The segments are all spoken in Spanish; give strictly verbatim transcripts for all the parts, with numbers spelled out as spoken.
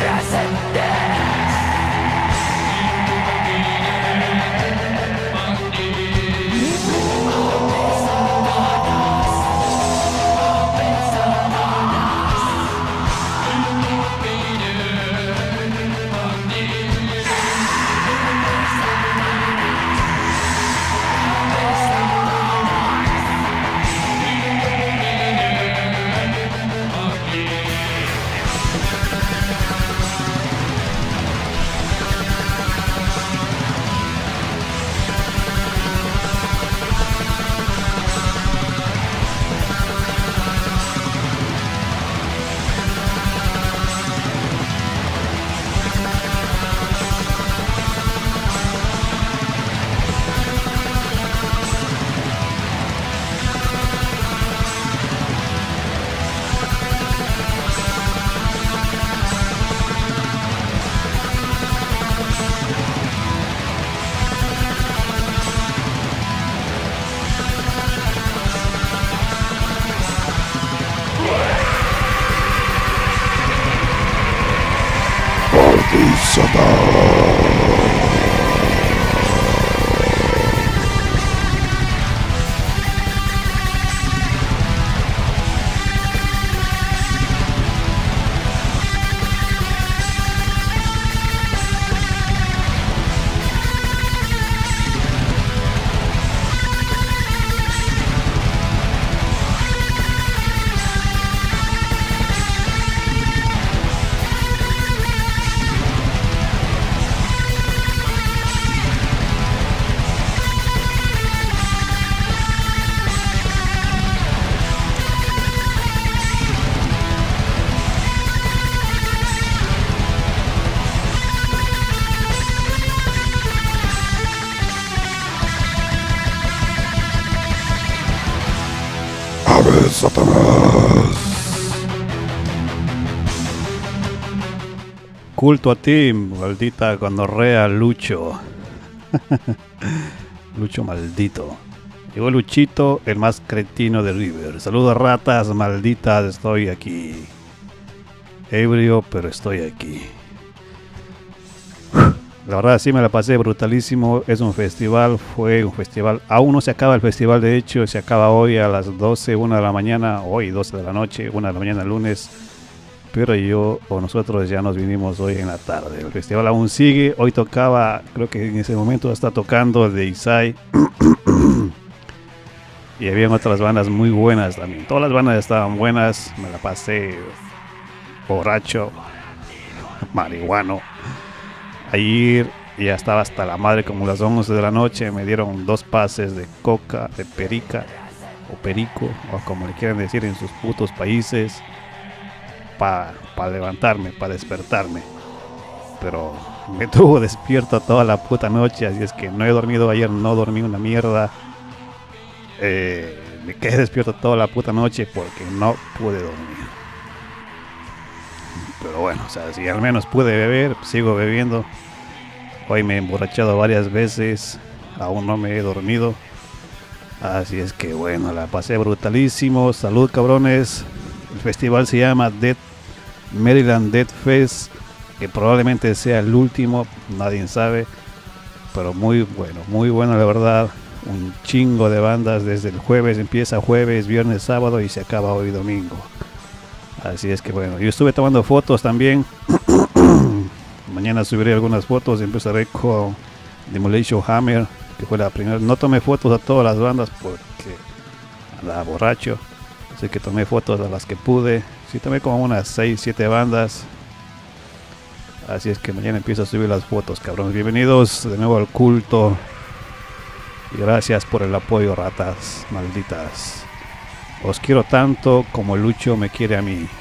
Satanás. Culto a ti, maldita gonorrea, Lucho. Lucho maldito. Llegó Luchito, el más cretino de River. Saludos ratas malditas, estoy aquí. Ebrio, pero estoy aquí. La verdad sí me la pasé brutalísimo. Es un festival, fue un festival. Aún no se acaba el festival, de hecho se acaba hoy a las doce, una de la mañana. Hoy doce de la noche, una de la mañana lunes. Pero yo o nosotros ya nos vinimos hoy en la tarde. El festival aún sigue. Hoy tocaba, creo que en ese momento está tocando de Isai. Y habían otras bandas muy buenas también. Todas las bandas estaban buenas. Me la pasé borracho, marihuano. Ayer ya estaba hasta la madre, como las once de la noche. Me dieron dos pases de coca, de perica o perico, o como le quieran decir en sus putos países, para pa levantarme, para despertarme. Pero me tuvo despierto toda la puta noche, así es que no he dormido ayer, no dormí una mierda. Eh, me quedé despierto toda la puta noche porque no pude dormir. Pero bueno, o sea, si al menos pude beber, sigo bebiendo. Hoy me he emborrachado varias veces, aún no me he dormido. Así es que bueno, la pasé brutalísimo. Salud, cabrones. El festival se llama Dead Maryland Dead Fest, que probablemente sea el último, nadie sabe. Pero muy bueno, muy bueno la verdad. Un chingo de bandas desde el jueves, empieza jueves, viernes, sábado y se acaba hoy domingo. Así es que bueno, yo estuve tomando fotos también. Mañana subiré algunas fotos. Empezaré con Demolition Hammer, que fue la primera. No tomé fotos a todas las bandas porque andaba borracho, así que tomé fotos a las que pude. Sí, tomé como unas seis, siete bandas. Así es que mañana empiezo a subir las fotos, cabrones. Bienvenidos de nuevo al culto. Y gracias por el apoyo, ratas malditas. Os quiero tanto como Lucho me quiere a mí.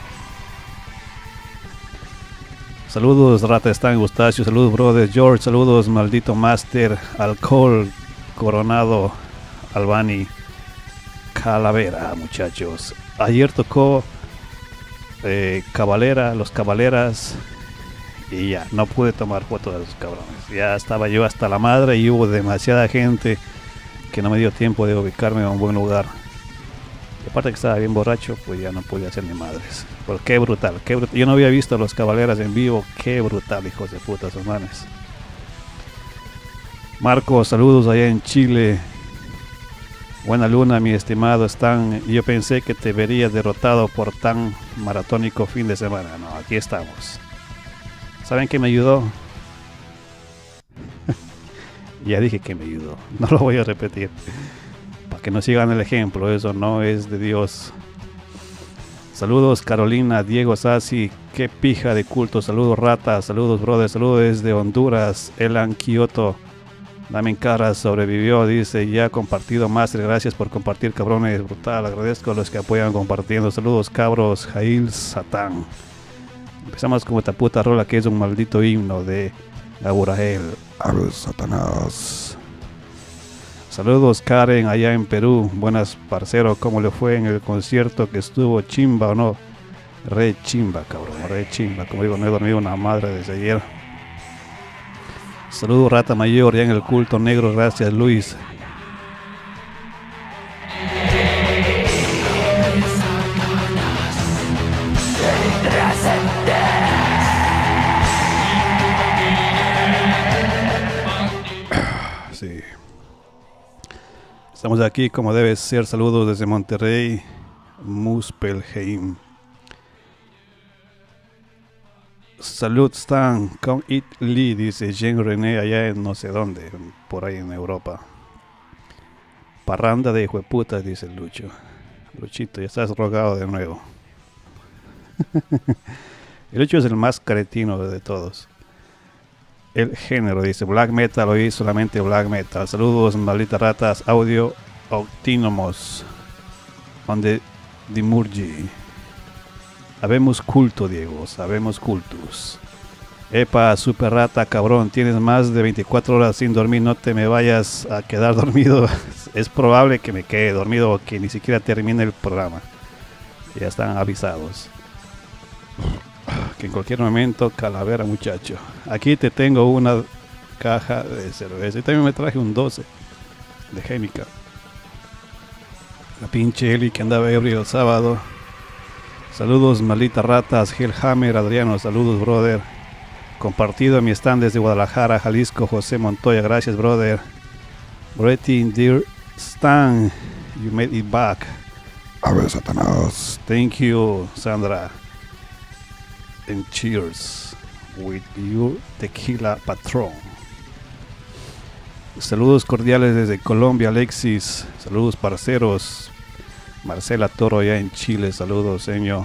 Saludos, Rata Stan Gustacio. Saludos, brother George. Saludos, maldito Master. Alcohol Coronado Albani Calavera, muchachos. Ayer tocó eh, Cabalera, los Cabaleras. Y ya, no pude tomar fotos de los cabrones. Ya estaba yo hasta la madre y hubo demasiada gente que no me dio tiempo de ubicarme en un buen lugar. Y aparte que estaba bien borracho, pues ya no podía hacer ni madres. Pero qué brutal, qué brutal. Yo no había visto a los Caballeros en vivo. Qué brutal, hijos de puta, esos manes. Marco, saludos allá en Chile. Buena luna, mi estimado Stan. Yo pensé que te verías derrotado por tan maratónico fin de semana. No, aquí estamos. ¿Saben qué me ayudó? Ya dije que me ayudó. No lo voy a repetir. Para que no sigan el ejemplo. Eso no es de Dios. Saludos Carolina, Diego Sassi. Qué pija de culto. Saludos Rata. Saludos brother. Saludos desde Honduras. Elan Kioto. Dame en cara, sobrevivió, dice, ya compartido Master, gracias por compartir, cabrones, brutal, agradezco a los que apoyan compartiendo, saludos cabros, Jail Satán. Empezamos con esta puta rola que es un maldito himno de Aburahel. Ave Satanás. Saludos Karen, allá en Perú, buenas parcero, ¿cómo le fue en el concierto que estuvo chimba o no? Re chimba, cabrón, re chimba, como digo, no he dormido una madre desde ayer. Saludos Rata Mayor, ya en el culto negro, gracias Luis. Sí. Estamos aquí como debe ser, saludos desde Monterrey, Muspelheim. Salud Stan, come eat Lee, dice Jean René allá en no sé dónde, por ahí en Europa. Parranda de hijueputas, dice Lucho. Luchito, ya estás rogado de nuevo. El Lucho es el más cretino de todos. El género, dice Black Metal, oí solamente Black Metal. Saludos, malditas ratas, audio autónomos. Donde Dimurgi. Sabemos culto, Diego, sabemos cultus. Epa, super rata, cabrón, tienes más de veinticuatro horas sin dormir, no te me vayas a quedar dormido. Es probable que me quede dormido o que ni siquiera termine el programa. Ya están avisados. Que en cualquier momento, calavera, muchacho. Aquí te tengo una caja de cerveza. Y también me traje un doce de Gémica. La pinche Eli que andaba ebrio el sábado. Saludos, malditas ratas, Hellhammer, Adriano, saludos, brother. Compartido en mi stand desde Guadalajara, Jalisco, José Montoya, gracias, brother. Bretty, dear Stan, you made it back. A ver, Satanás. Thank you, Sandra. And cheers with your tequila patrón. Saludos cordiales desde Colombia, Alexis. Saludos, parceros. Marcela Toro allá en Chile, saludos, señor.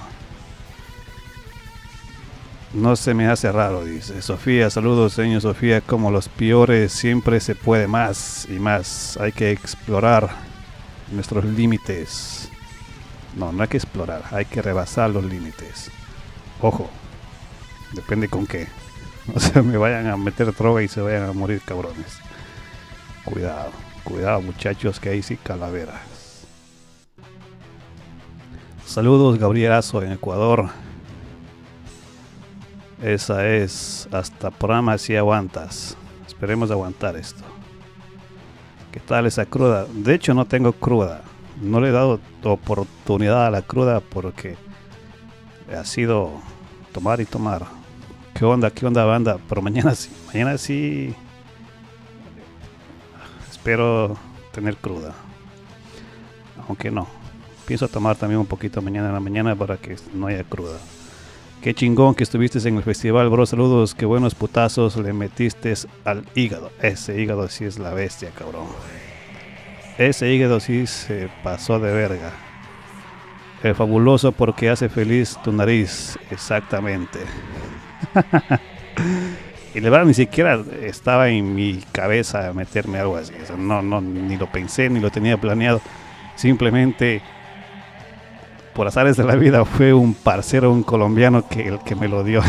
No se me hace raro, dice Sofía, saludos, señor Sofía. Como los peores, siempre se puede más y más. Hay que explorar nuestros límites. No, no hay que explorar, hay que rebasar los límites. Ojo, depende con qué. No se me vayan a meter droga y se vayan a morir, cabrones. Cuidado, cuidado, muchachos, que ahí sí calaveras. Saludos, Gabrielazo en Ecuador. Esa es, hasta programa si aguantas. Esperemos aguantar esto. ¿Qué tal esa cruda? De hecho no tengo cruda. No le he dado oportunidad a la cruda porque ha sido tomar y tomar. ¿Qué onda? ¿Qué onda, banda? Pero mañana sí, mañana sí espero tener cruda. Aunque no. Pienso tomar también un poquito mañana en la mañana para que no haya cruda. Qué chingón que estuviste en el festival, bro. Saludos, qué buenos putazos le metiste al hígado. Ese hígado sí es la bestia, cabrón. Ese hígado sí se pasó de verga. El fabuloso porque hace feliz tu nariz. Exactamente. Y la verdad ni siquiera estaba en mi cabeza meterme algo así. O sea, no, no, ni lo pensé, ni lo tenía planeado. Simplemente, por azares de la vida, fue un parcero, un colombiano que el que me lo dio.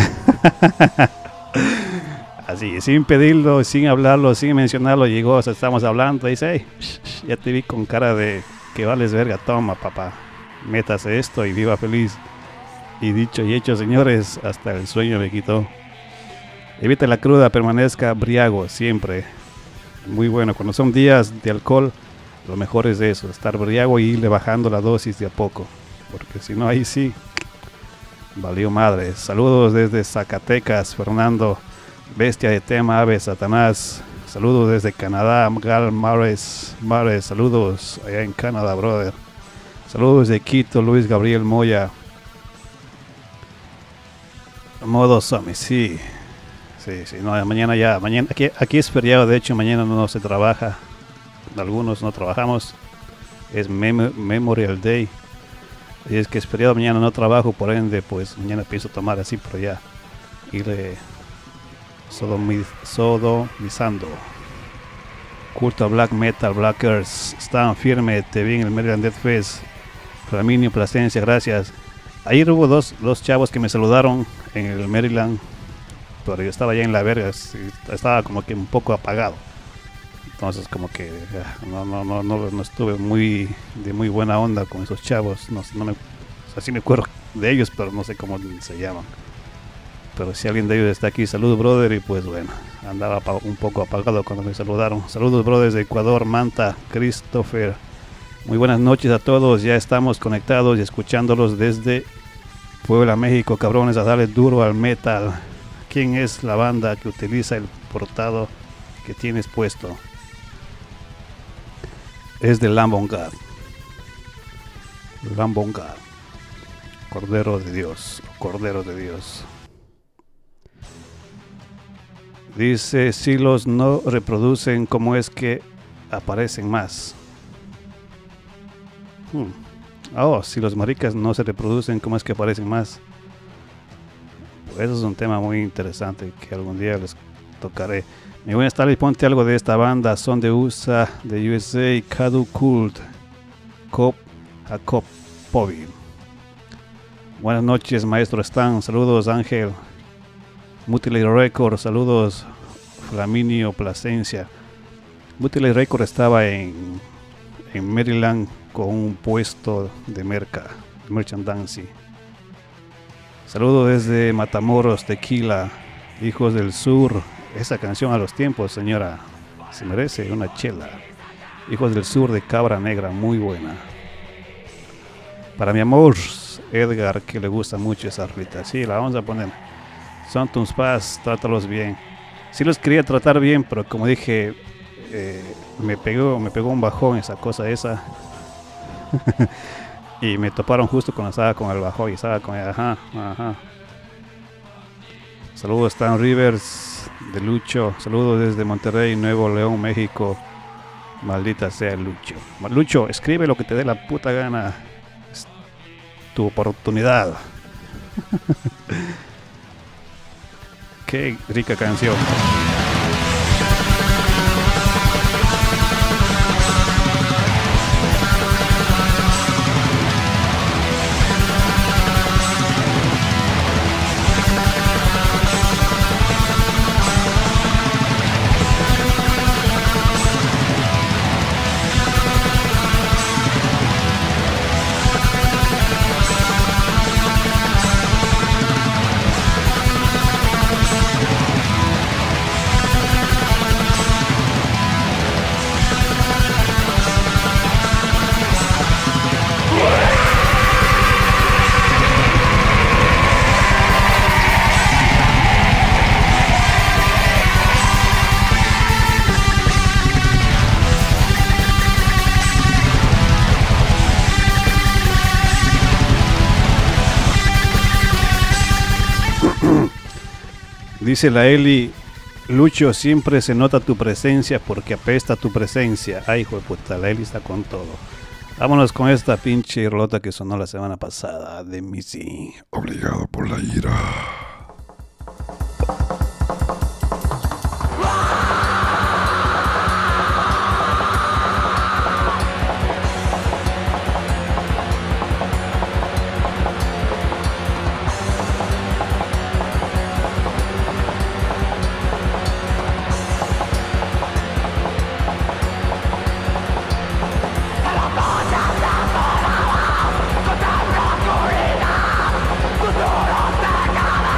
Así, sin pedirlo, sin hablarlo, sin mencionarlo, llegó, o sea, estamos hablando, y dice, hey, ya te vi con cara de que vales verga, toma papá, métase esto y viva feliz. Y dicho y hecho, señores, hasta el sueño me quitó. Evite la cruda, permanezca briago siempre. Muy bueno, cuando son días de alcohol, Lo mejor es eso, estar briago y irle bajando la dosis de a poco, porque si no ahí sí, valió madre. Saludos desde Zacatecas, Fernando, bestia de tema, ave Satanás. Saludos desde Canadá, Gal Mares, Mares, saludos allá en Canadá, brother. Saludos de Quito, Luis Gabriel Moya. Modo Somi, sí. Sí, sí, no, mañana ya, mañana, aquí, aquí es feriado, de hecho mañana no se trabaja. Algunos no trabajamos. Es Mem Memorial Day. Y es que es feriado, mañana no trabajo, por ende, pues mañana pienso tomar así, pero ya. Irle sodomiz sodomizando. Culto a Black Metal, Blackers. Estaban firme, te vi en el Maryland Death Fest. Flaminio Plasencia, gracias. Ayer hubo dos, dos chavos que me saludaron en el Maryland, pero yo estaba ya en la verga, estaba como que un poco apagado. Entonces como que no, no, no, no, no estuve muy de muy buena onda con esos chavos. No, no me, o sea, sí me acuerdo de ellos, pero no sé cómo se llaman. Pero si alguien de ellos está aquí, saludos brother. Y pues bueno, andaba un poco apagado cuando me saludaron. Saludos brothers de Ecuador, Manta, Christopher. Muy buenas noches a todos, ya estamos conectados y escuchándolos desde Puebla, México. Cabrones, a darle duro al metal. ¿Quién es la banda que utiliza el portado que tienes puesto? Es de Lamb of God. Lamb of God. Cordero de Dios. Cordero de Dios. Dice, si los no reproducen, ¿cómo es que aparecen más? Hmm. Oh, si los maricas no se reproducen, ¿cómo es que aparecen más? Pues eso es un tema muy interesante que algún día les tocaré. Mi buenas tardes, ponte algo de esta banda. Son de U S A, de U S A, Cadu Cult, Cop, Jacob Povi. Buenas noches, maestro Stan. Saludos, Ángel. Mutilate Record, saludos, Flaminio Plasencia. Mutilate Record estaba en, en Maryland con un puesto de merca, merchandising. Saludos desde Matamoros, Tequila, Hijos del Sur. Esa canción a los tiempos, señora, se merece una chela. Hijos del Sur de Cabra Negra, muy buena. Para mi amor, Edgar, que le gusta mucho esa rita. Sí, la vamos a poner. Son tus paz, trátalos bien. Sí los quería tratar bien, pero como dije, eh, me pegó, me pegó un bajón esa cosa esa. Y me toparon justo cuando estaba con el bajón y estaba con el ajá, ajá. Saludos, Stan Rivers de Lucho. Saludos desde Monterrey, Nuevo León, México. Maldita sea Lucho. Lucho, escribe lo que te dé la puta gana. Es tu oportunidad. Qué rica canción. Dice la Eli, Lucho, siempre se nota tu presencia porque apesta tu presencia. Ay, hijo de puta, la Eli está con todo. Vámonos con esta pinche rolota que sonó la semana pasada de Missy. Obligado por la ira. Futuro te acaba.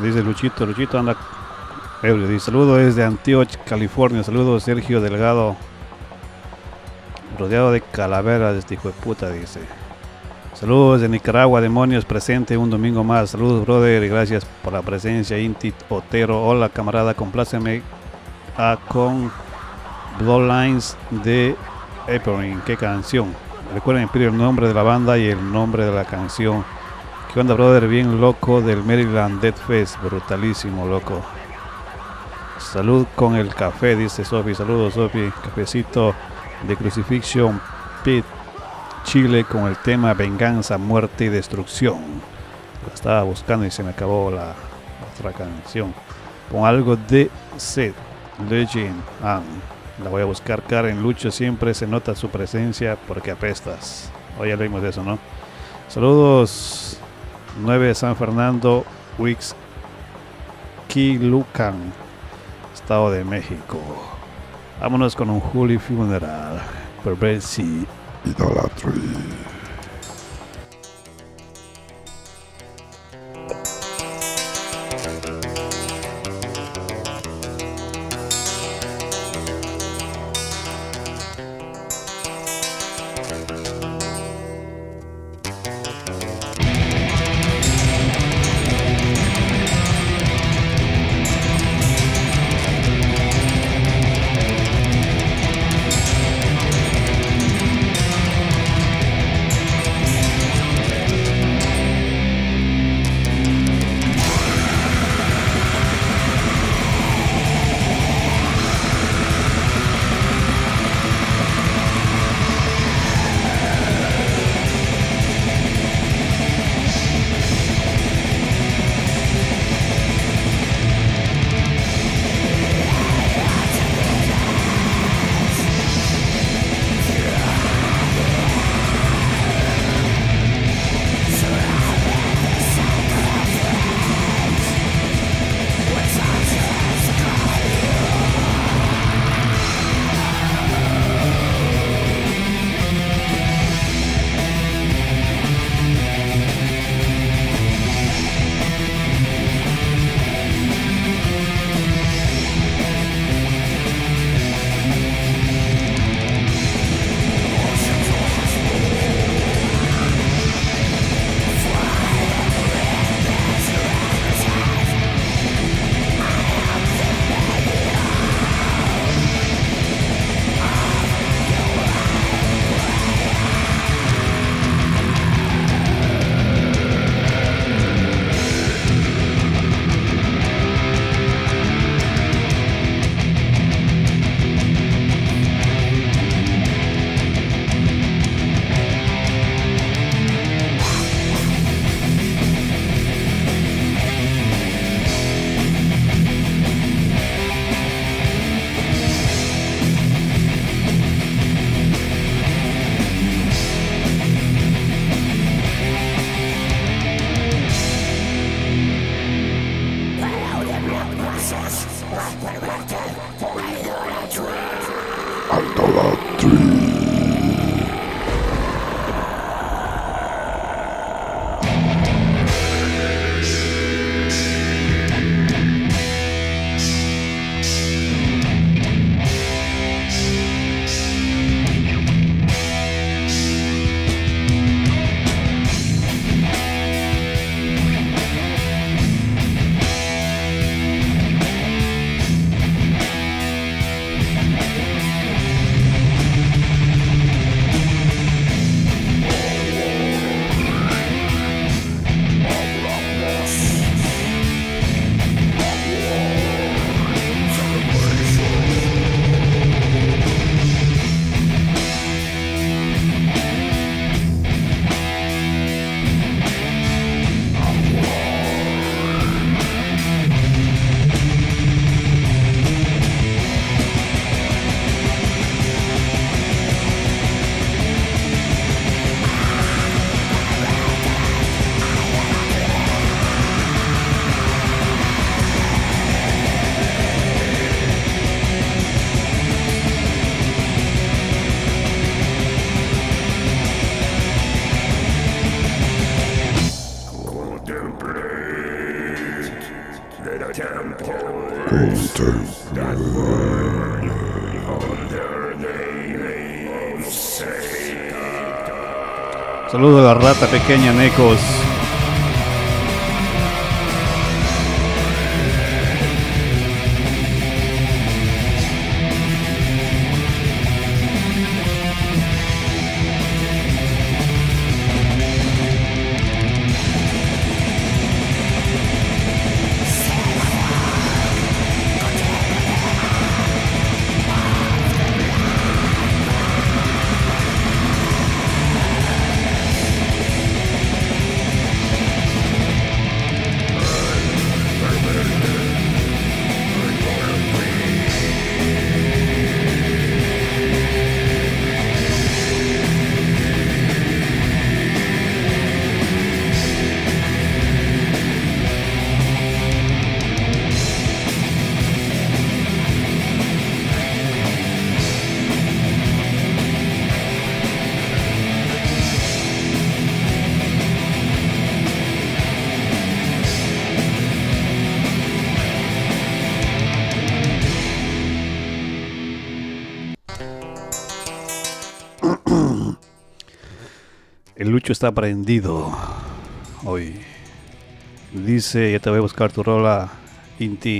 dice Luchito. Luchito anda ebrio. Dice saludos desde Antioch, California. Saludos Sergio Delgado. Rodeado de calaveras, este hijo de puta, dice. Saludos de Nicaragua, demonios, presente un domingo más. Saludos, brother, y gracias por la presencia. Inti Otero, hola camarada, compláceme a con Bloodlines de Epering. ¿Qué canción? Recuerden pedir el nombre de la banda y el nombre de la canción. ¿Qué onda, brother? Bien loco del Maryland Death Fest, brutalísimo, loco. Salud con el café, dice Sofi. Saludos, Sofi. Cafecito de Crucifixion Pit Chile con el tema Venganza, Muerte y Destrucción. La estaba buscando y se me acabó la otra canción. Pon algo de Seth Legend. Ah, la voy a buscar. Karen Lucho, siempre se nota su presencia porque apestas. Hoy ya leímos de eso, ¿no? Saludos. nueve San Fernando, Wix Quilucan, Estado de México. Vámonos con un Holy Funeral. Perversi Idolatry. Saludos a la rata pequeña, Necos. El Lucho está prendido hoy. Dice, ya te voy a buscar tu rola, Inti.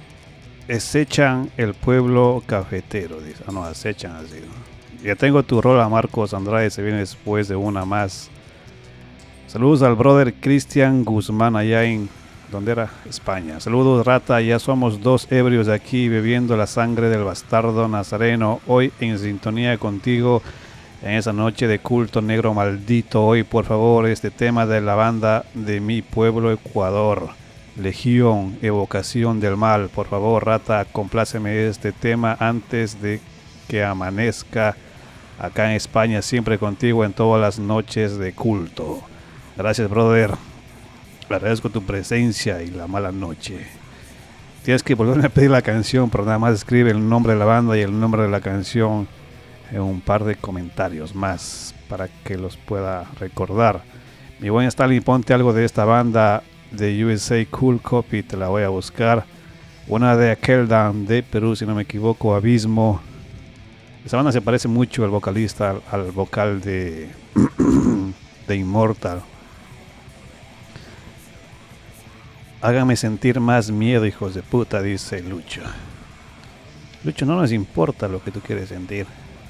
Acechan el pueblo cafetero. Dice, ah, no, acechan así. Ya tengo tu rola, Marcos Andrade, se viene después de una más. Saludos al brother Cristian Guzmán allá en, ¿dónde era? España. Saludos, rata, ya somos dos ebrios aquí bebiendo la sangre del bastardo nazareno. Hoy en sintonía contigo. En esa noche de culto negro maldito, hoy por favor este tema de la banda de mi pueblo Ecuador, Legión, Evocación del Mal. Por favor, rata, compláceme este tema antes de que amanezca acá en España, siempre contigo en todas las noches de culto. Gracias, brother. Agradezco tu presencia y la mala noche. Tienes que volverme a pedir la canción, pero nada más escribe el nombre de la banda y el nombre de la canción en un par de comentarios más para que los pueda recordar. Mi buen Stalin, ponte algo de esta banda de U S A Cool Copy, te la voy a buscar. Una de Akeldan de Perú, si no me equivoco, Abismo. Esa banda se parece mucho al vocalista, al, al vocal de, de Immortal. Hágame sentir más miedo, hijos de puta, dice Lucho. Lucho, no nos importa lo que tú quieres sentir.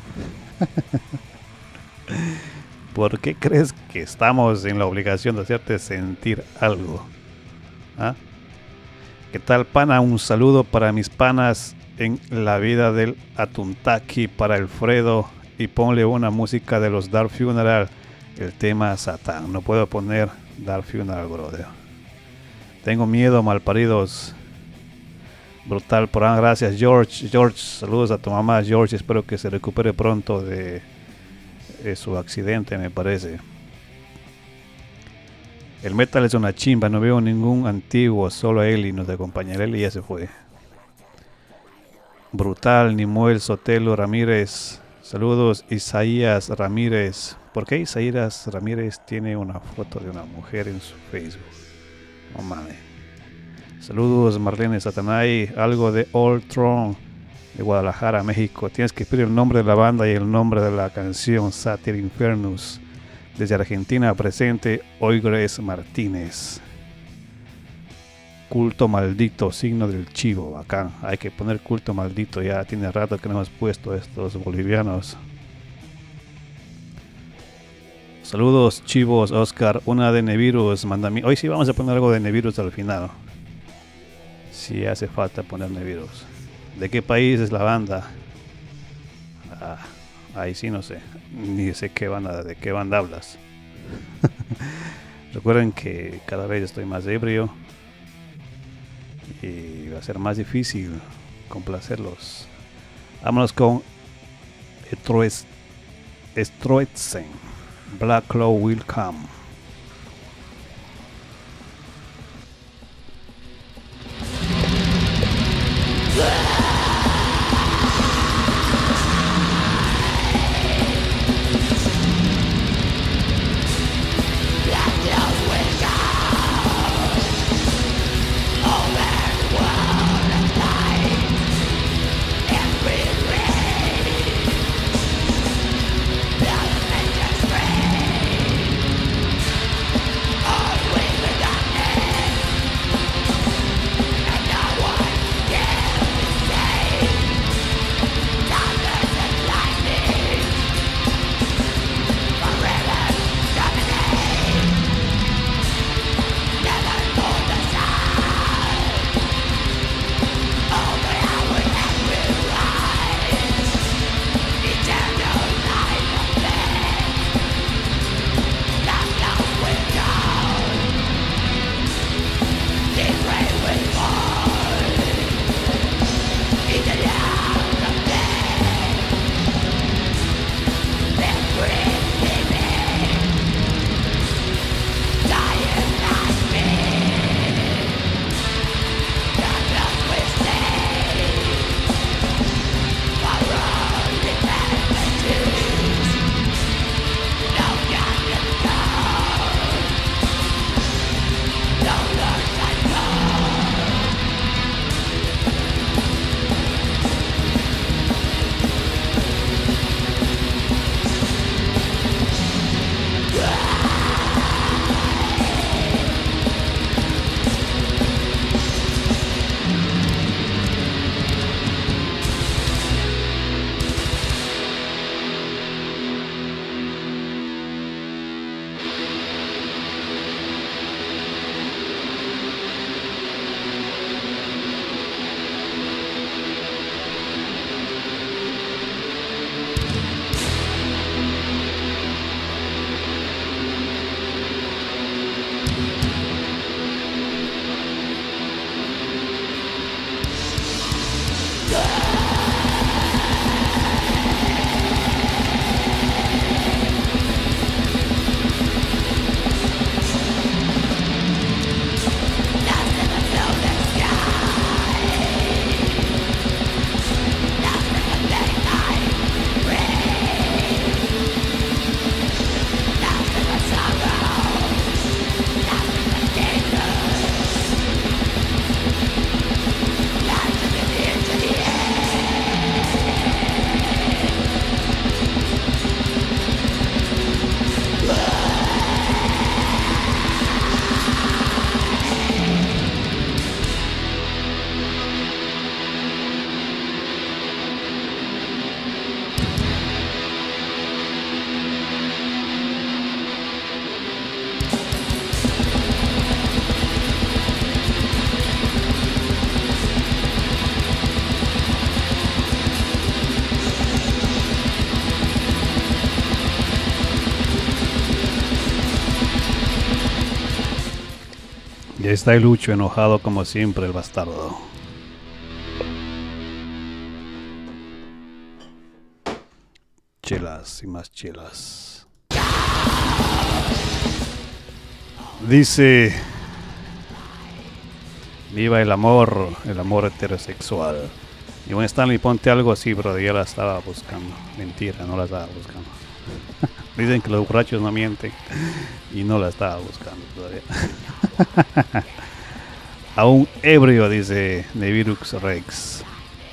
¿Por qué crees que estamos en la obligación de hacerte sentir algo? ¿Ah? ¿Qué tal, pana? Un saludo para mis panas en la vida del Atuntaki, para Alfredo, y ponle una música de los Dark Funeral, el tema Satán. No puedo poner Dark Funeral, brother. Tengo miedo, malparidos. Brutal, por ahí, gracias, George. George, saludos a tu mamá, George. Espero que se recupere pronto de, de su accidente, me parece. El metal es una chimba, no veo ningún antiguo, solo Eli nos acompaña. Eli ya se fue. Brutal, Nimuel Sotelo Ramírez. Saludos, Isaías Ramírez. ¿Por qué Isaías Ramírez tiene una foto de una mujer en su Facebook? No mames. Saludos, Marlene Satanay. Algo de Old Throne de Guadalajara, México. Tienes que pedir el nombre de la banda y el nombre de la canción. Satyr Infernus. Desde Argentina presente, Oigres Martínez. Culto maldito, signo del chivo. Bacán. Hay que poner culto maldito. Ya tiene rato que no hemos puesto estos bolivianos. Saludos, chivos, Oscar. Una de Nevirus. Mándame. Hoy sí vamos a poner algo de Nevirus al final. Si hace falta poner Nevirus. ¿De qué país es la banda? Ah, ahí sí no sé. Ni sé qué banda, de qué banda hablas. Recuerden que cada vez estoy más ebrio y va a ser más difícil complacerlos. Vámonos con Stroetzen. Black Claw Will Come. All that world and life. Ya está el Lucho enojado como siempre, el bastardo. Chelas y más chelas. Dice: viva el amor, el amor heterosexual. Y bueno, Stanley, ponte algo así, bro. Ya la estaba buscando. Mentira, no la estaba buscando. Dicen que los borrachos no mienten. Y no la estaba buscando todavía. Aún ebrio, dice Nevirux Rex.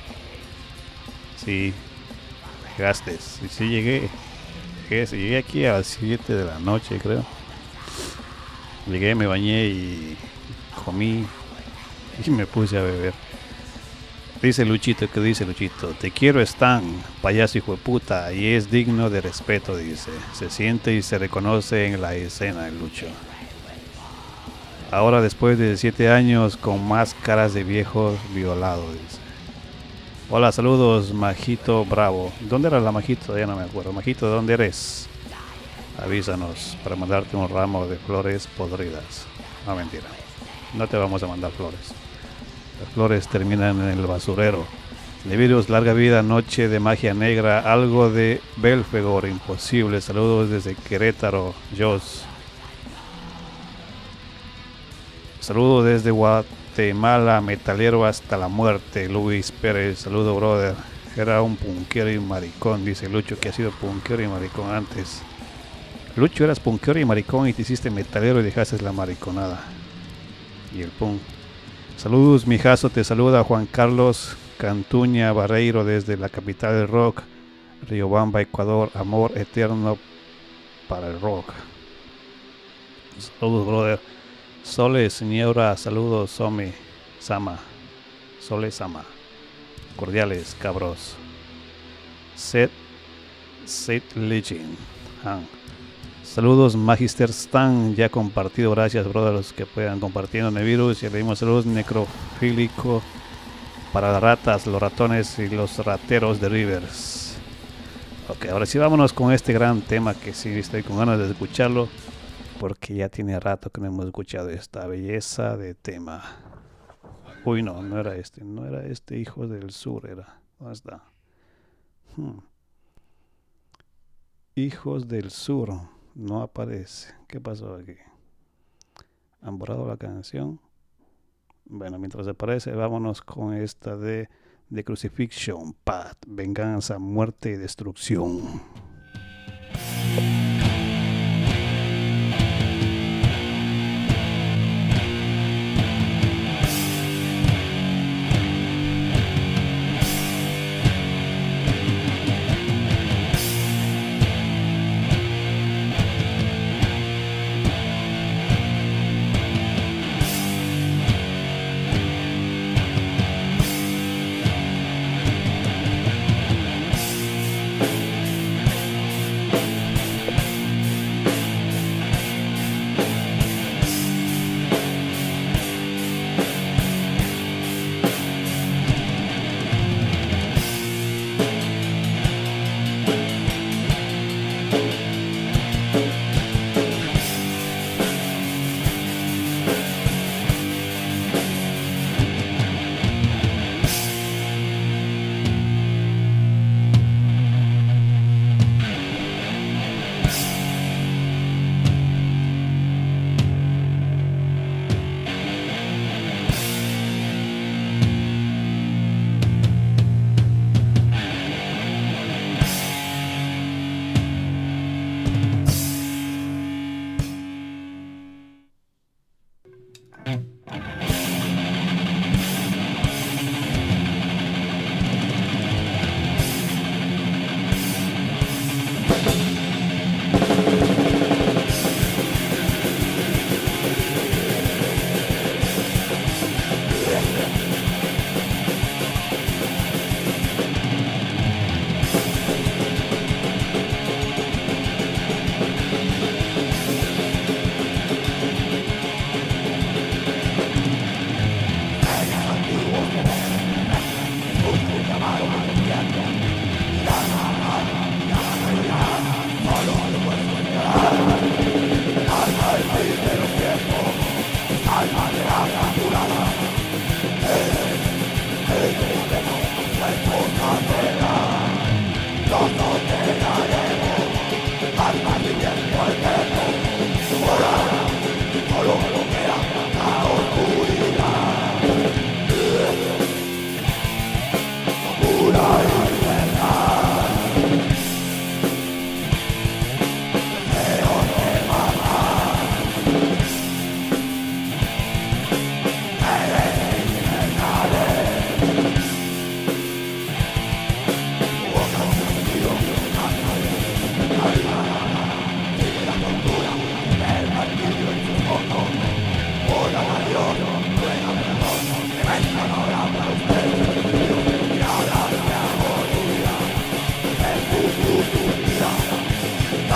Sí, llegaste. Sí, sí llegué. llegué. Sí, llegué aquí a las siete de la noche, creo. Llegué, me bañé y comí. Y me puse a beber. Dice Luchito, ¿qué dice Luchito? Te quiero, Stan, payaso hijo de puta, y es digno de respeto, dice. Se siente y se reconoce en la escena, el Lucho. Ahora, después de siete años, con más caras de viejos violados, dice. Hola, saludos, Majito Bravo. ¿Dónde era la Majito? Ya no me acuerdo. Majito, ¿de dónde eres? Avísanos para mandarte un ramo de flores podridas. No, mentira. No te vamos a mandar flores. Las flores terminan en el basurero. De virus, larga vida, noche de magia negra, algo de Belfegor, imposible. Saludos desde Querétaro, Jos. Saludos desde Guatemala, metalero hasta la muerte, Luis Pérez. Saludos, brother. Era un punkero y maricón, dice Lucho, que ha sido punkero y maricón antes. Lucho, eras punkero y maricón y te hiciste metalero y dejaste la mariconada. Y el punk. Saludos, mijazo, te saluda Juan Carlos Cantuña Barreiro desde la capital del rock, Riobamba, Ecuador. Amor eterno para el rock. Saludos, brother. Sole, señora, saludos, Somi, Sama. Sole, Sama. Cordiales, cabros. Set, Set Legend. Han. Saludos, Magister Stan, ya compartido, gracias, brother, los que puedan compartiendo el virus. Ya le dimos saludos, necrofílico para las ratas, los ratones y los rateros de Rivers. Ok, ahora sí vámonos con este gran tema que sí estoy con ganas de escucharlo, porque ya tiene rato que no hemos escuchado esta belleza de tema. Uy, no, no era este, no era este, Hijo del Sur, era. ¿Dónde está? Hmm. Hijos del Sur. No aparece. ¿Qué pasó aquí? ¿Han borrado la canción? Bueno, mientras aparece, vámonos con esta de The Crucifixion Path, venganza, muerte y destrucción.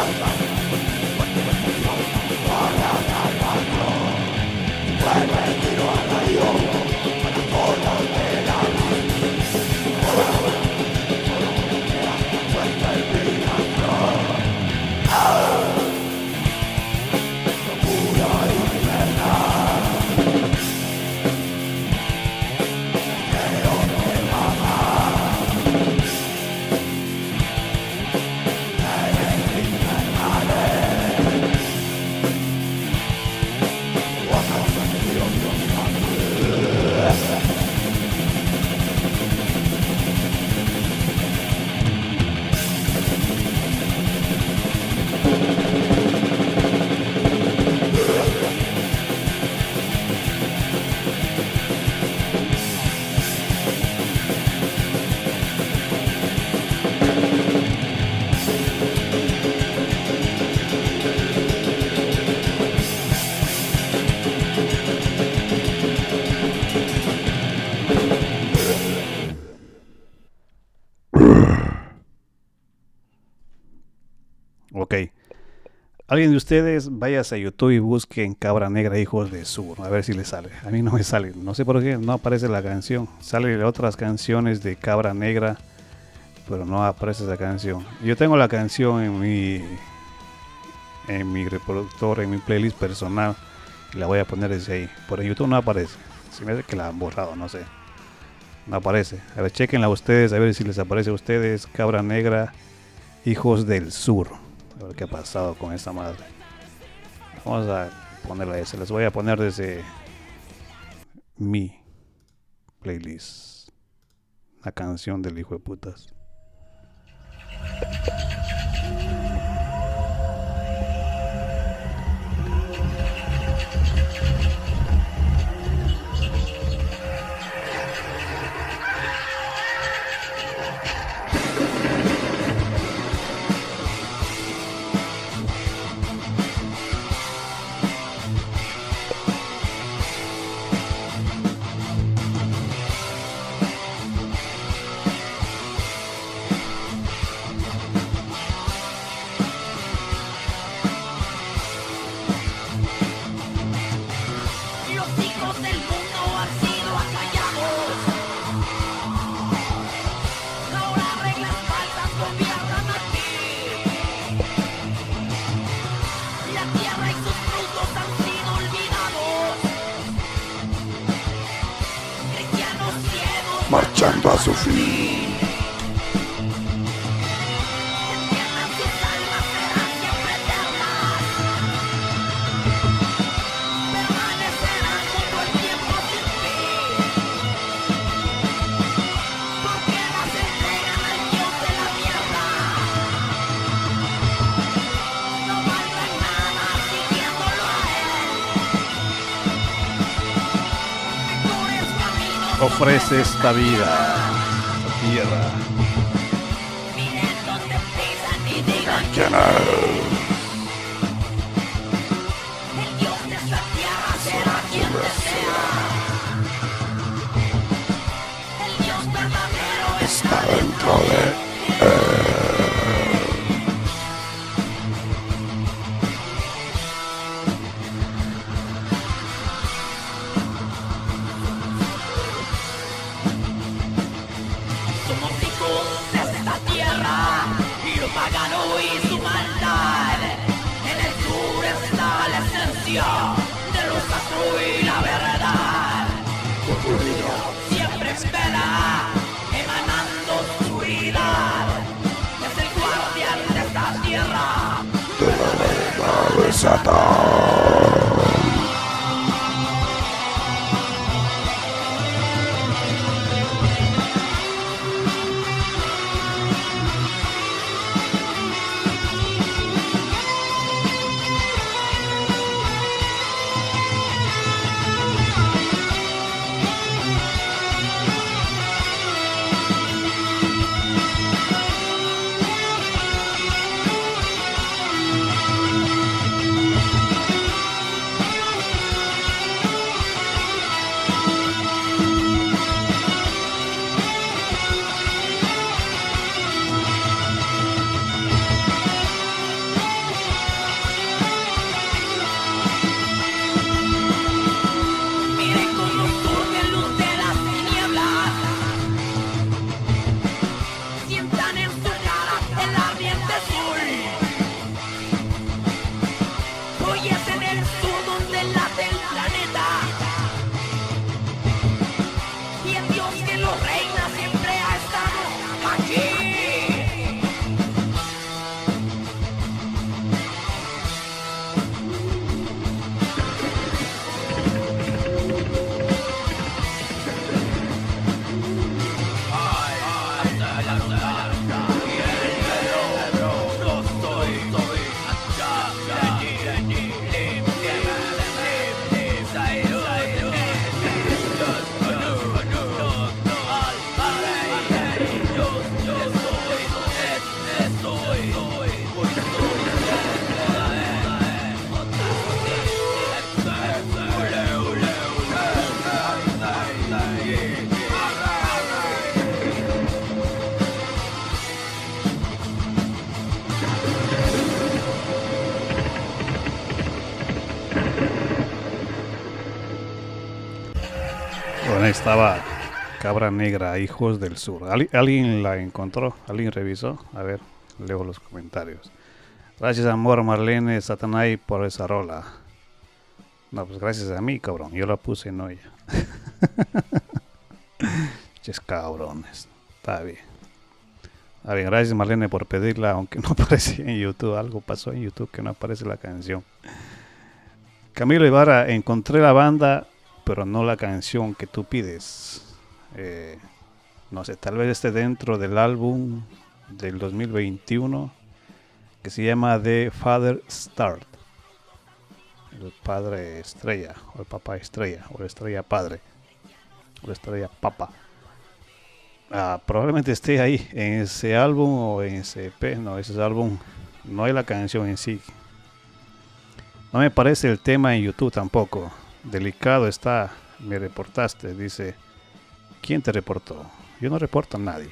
Ok. Alguien de ustedes váyase a YouTube y busquen Cabra Negra Hijos del Sur, a ver si le sale. A mí no me sale, no sé por qué, no aparece la canción. Salen otras canciones de Cabra Negra, pero no aparece esa canción. Yo tengo la canción en mi en mi reproductor, en mi playlist personal, y la voy a poner desde ahí. Por en YouTube no aparece. Se me hace que la han borrado, no sé. No aparece. A ver, chequenla ustedes, a ver si les aparece a ustedes Cabra Negra Hijos del Sur. A ver qué ha pasado con esta madre. Vamos a ponerla ahí. Se las voy a poner desde mi playlist. La canción del hijo de putas. Marchando a su fin. Ofrece esta vida, esta tierra. ¿Quién es? El Dios de esta tierra será quien desea. El Dios verdadero Está dentro de él. y su maldad. En el sur está la esencia de los astros y la verdad. Siempre espera, emanando oscuridad. Es el guardián de esta tierra. De la verdad de Satán. Bueno, ahí estaba Cabra Negra, Hijos del Sur. ¿Al- ¿Alguien la encontró? ¿Alguien revisó? A ver, leo los comentarios. Gracias, amor, Marlene Satanay, por esa rola. No, pues gracias a mí, cabrón. Yo la puse, no ella. Ches cabrones. Está bien. Está bien, gracias, Marlene, por pedirla, aunque no aparece en YouTube. Algo pasó en YouTube que no aparece la canción. Camilo Ibarra, encontré la banda, pero no la canción que tú pides. Eh, no sé, tal vez esté dentro del álbum del dos mil veintiuno que se llama The Father Start. El padre estrella, o el papá estrella, o la estrella padre, o la estrella papa. Ah, probablemente esté ahí, en ese álbum o en ese E P. No, ese álbum, no hay la canción en sí. No me parece el tema en YouTube tampoco. Delicado está, me reportaste, dice. ¿Quién te reportó? Yo no reporto a nadie.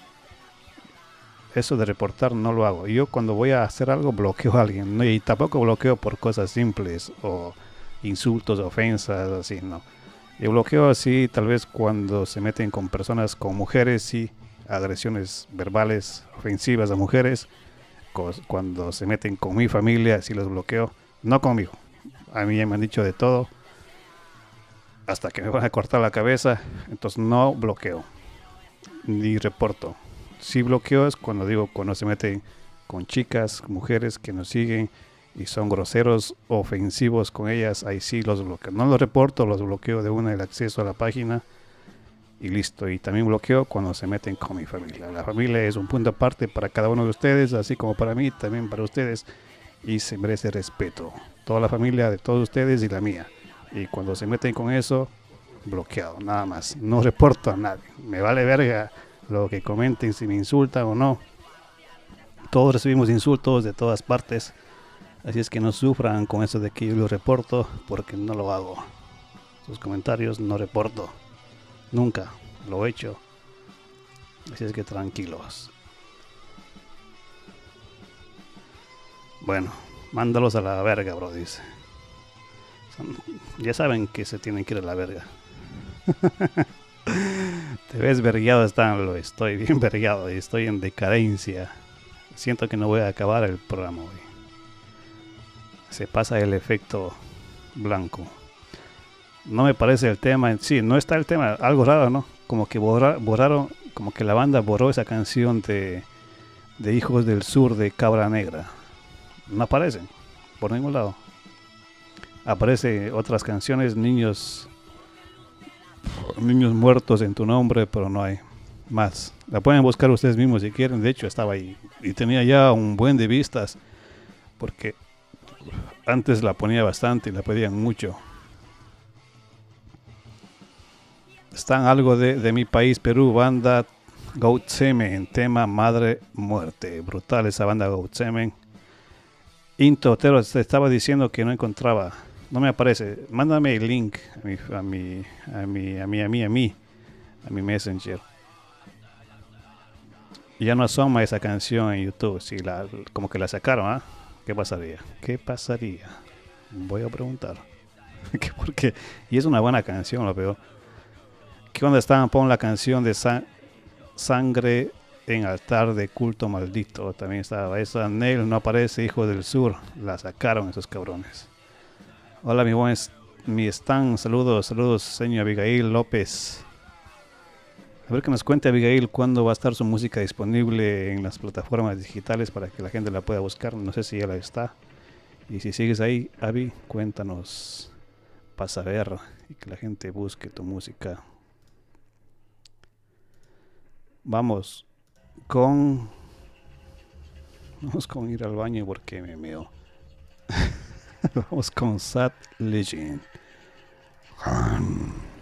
Eso de reportar no lo hago. Yo cuando voy a hacer algo bloqueo a alguien. No, y tampoco bloqueo por cosas simples o insultos, ofensas, así, no. Yo bloqueo así tal vez cuando se meten con personas, con mujeres, y agresiones verbales ofensivas a mujeres. Cuando se meten con mi familia, sí los bloqueo. No conmigo. A mí ya me han dicho de todo. Hasta que me van a cortar la cabeza. Entonces no bloqueo. Ni reporto. Si bloqueo es cuando digo, cuando se meten con chicas, mujeres que nos siguen y son groseros, ofensivos con ellas, ahí sí los bloqueo. No los reporto, los bloqueo de una el acceso a la página y listo. Y también bloqueo cuando se meten con mi familia. La familia es un punto aparte para cada uno de ustedes, así como para mí, también para ustedes, y se merece respeto. Toda la familia de todos ustedes y la mía. Y cuando se meten con eso, bloqueado, nada más. No reporto a nadie. Me vale verga lo que comenten, si me insultan o no. Todos recibimos insultos de todas partes, así es que no sufran con eso de que yo lo reporto, porque no lo hago. Sus comentarios no reporto, nunca lo he hecho, así es que tranquilos. Bueno, mándalos a la verga, bro, dice. Ya saben que se tienen que ir a la verga. Te ves vergueado, Stan. Lo estoy bien vergueado y estoy en decadencia. Siento que no voy a acabar el programa hoy. Se pasa el efecto blanco. No me parece el tema en sí. No está el tema. Algo raro, ¿no? Como que borra, borraron, como que la banda borró esa canción de, de Hijos del Sur de Cabra Negra. No aparecen por ningún lado. Aparecen otras canciones, niños... Niños muertos en tu nombre, pero no hay más. La pueden buscar ustedes mismos si quieren. De hecho estaba ahí y tenía ya un buen de vistas, porque antes la ponía bastante y la pedían mucho. Están algo de, de mi país, Perú, banda Goat Semen, tema Madre Muerte. Brutal esa banda Goat Semen. Into Otero, te estaba diciendo que no encontraba. No me aparece. Mándame el link a mi, a mi, a mi, a mi, a mi, a mi, a mi Messenger. Ya no asoma esa canción en YouTube. Si la, como que la sacaron, ¿ah? ¿eh? ¿Qué pasaría? ¿Qué pasaría? Voy a preguntar. Porque y es una buena canción, lo peor. ¿Qué onda estaban? Pon la canción de San, Sangre en Altar de Culto Maldito. También estaba esa. Neil no aparece, Hijo del Sur. La sacaron esos cabrones. Hola mi buen, mi Stan, saludos, saludos señor Abigail López. A ver que nos cuente Abigail cuándo va a estar su música disponible en las plataformas digitales para que la gente la pueda buscar. No sé si ya la está. Y si sigues ahí, Abby, cuéntanos para saber y que la gente busque tu música. Vamos con... Vamos con ir al baño porque me meo. Vamos con Sad Legend. Han.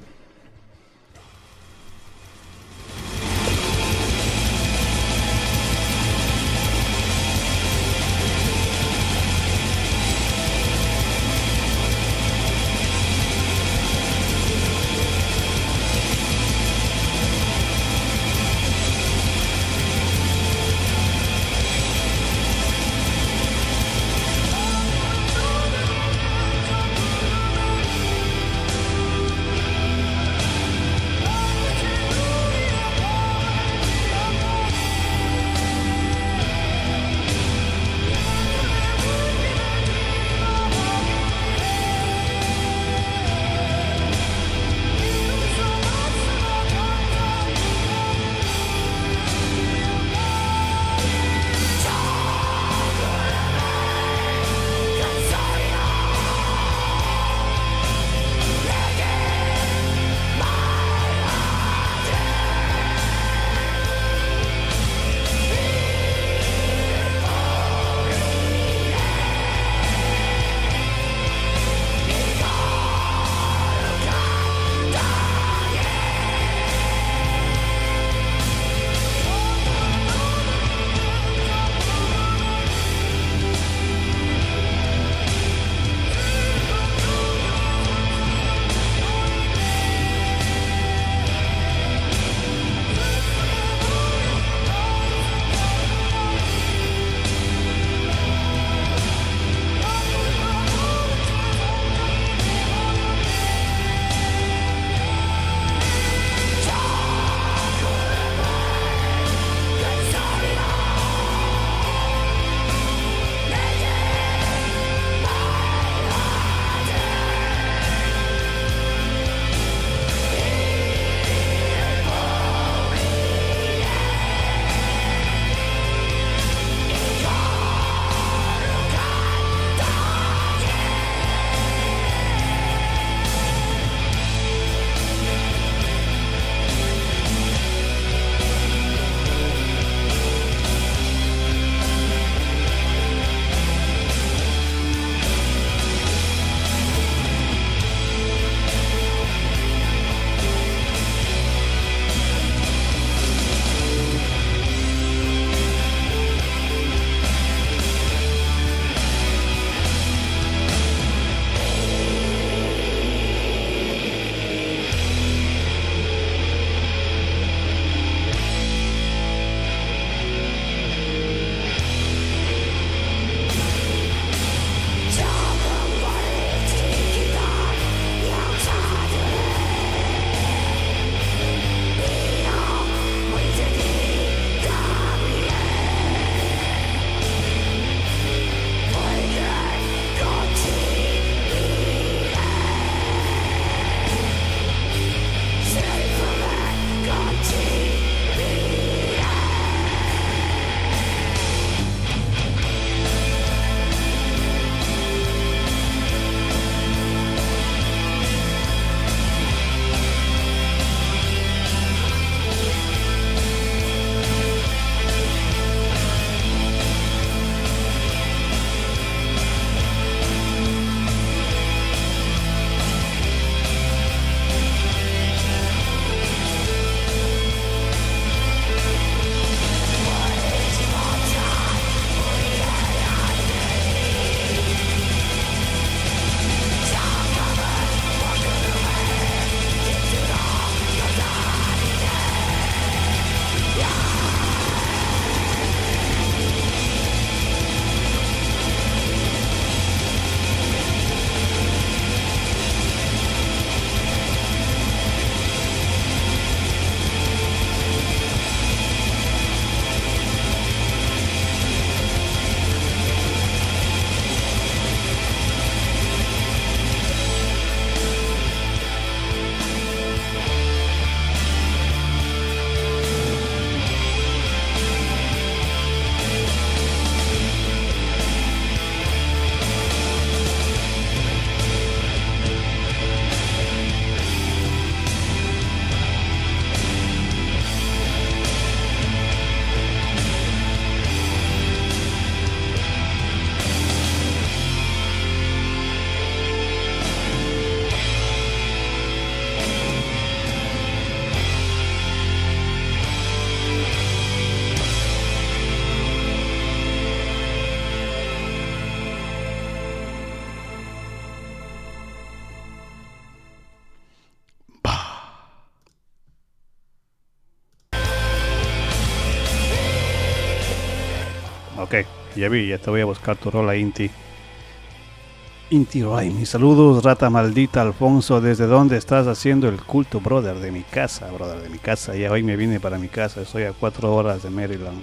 Ok, ya vi, ya te voy a buscar tu rola, Inti. Inti Ray, mis saludos, rata maldita, Alfonso. ¿Desde dónde estás haciendo el culto, brother? De mi casa, brother, de mi casa. Ya hoy me vine para mi casa, estoy a cuatro horas de Maryland.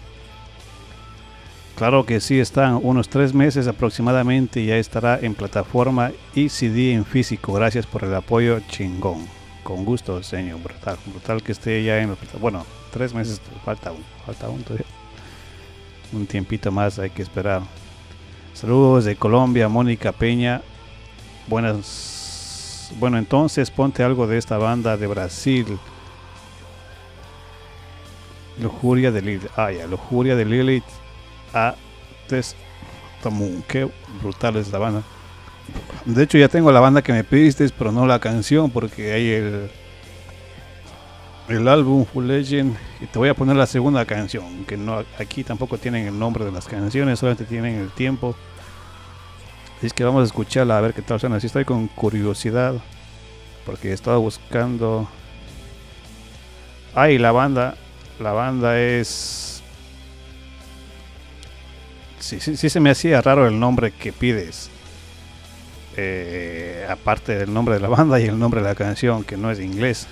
Claro que sí, están unos tres meses aproximadamente y ya estará en plataforma y C D en físico. Gracias por el apoyo, chingón. Con gusto, señor, brutal, brutal que esté ya en la plataforma. Bueno, tres meses, falta un, falta un todavía. Un tiempito más hay que esperar. Saludos de Colombia, Mónica Peña. Buenas. Bueno, entonces ponte algo de esta banda de Brasil. Lujuria de Lilith. Ah, ya, Lujuria de Lilith. A Testamun. Qué brutal es la banda. De hecho, ya tengo la banda que me pediste, pero no la canción, porque hay el el álbum Full Legend. Y te voy a poner la segunda canción, que no, aquí tampoco tienen el nombre de las canciones, solamente tienen el tiempo. Así es que vamos a escucharla a ver qué tal suena. Así estoy con curiosidad, porque estaba buscando. Ay, la banda, la banda es. Sí, sí, sí se me hacía raro el nombre que pides. Eh, aparte del nombre de la banda y el nombre de la canción, que no es inglés.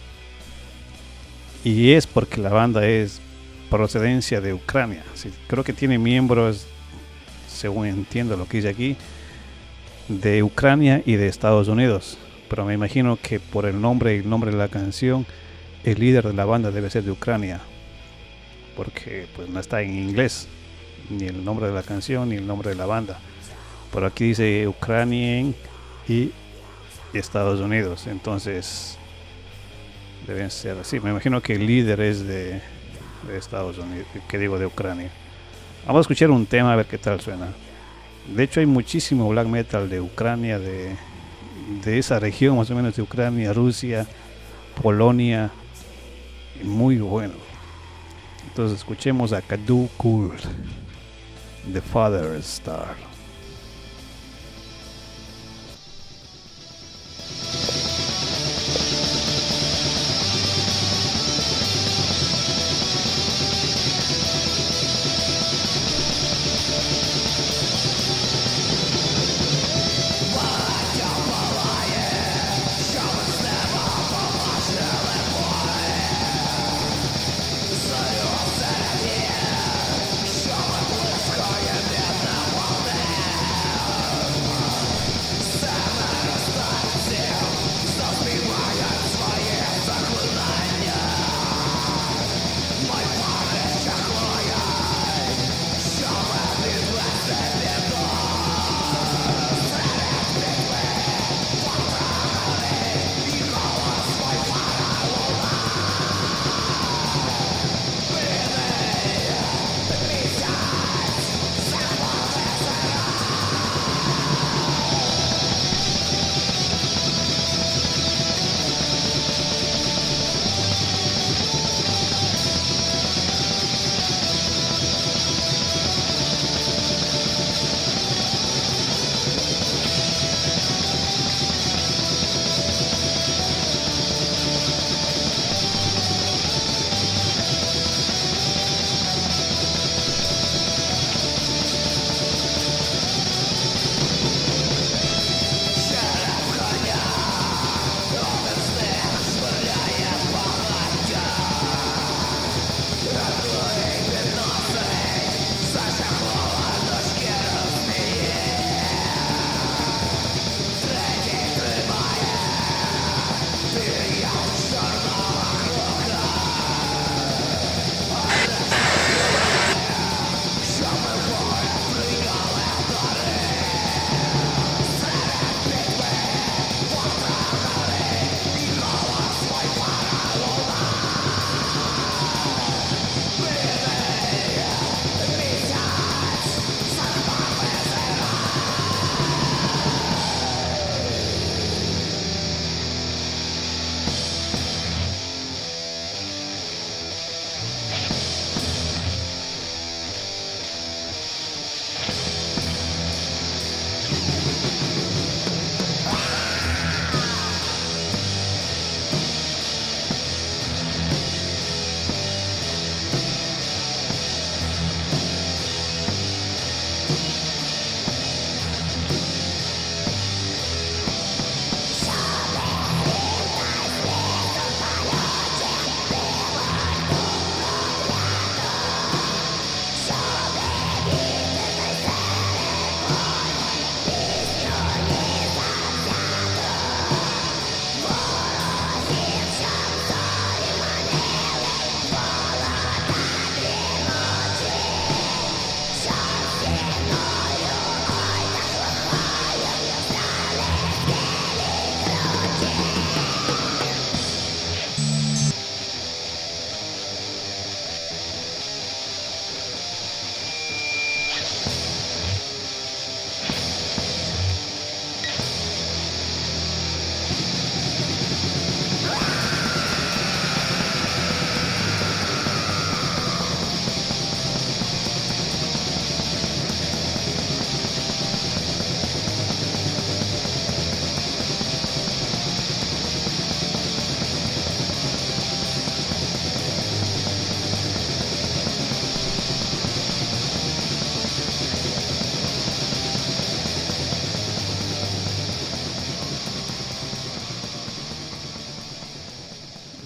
Y es porque la banda es procedencia de Ucrania. Sí, creo que tiene miembros, según entiendo lo que dice aquí, de Ucrania y de Estados Unidos. Pero me imagino que por el nombre y el nombre de la canción, el líder de la banda debe ser de Ucrania, porque pues no está en inglés, ni el nombre de la canción ni el nombre de la banda. Por aquí dice Ucrania y Estados Unidos, entonces deben ser así. Me imagino que el líder es de, de Estados Unidos, que digo de Ucrania. Vamos a escuchar un tema a ver qué tal suena. De hecho hay muchísimo black metal de Ucrania, de, de esa región más o menos, de Ucrania, Rusia, Polonia, muy bueno. Entonces escuchemos a Kadu Kul, The Father Star. Show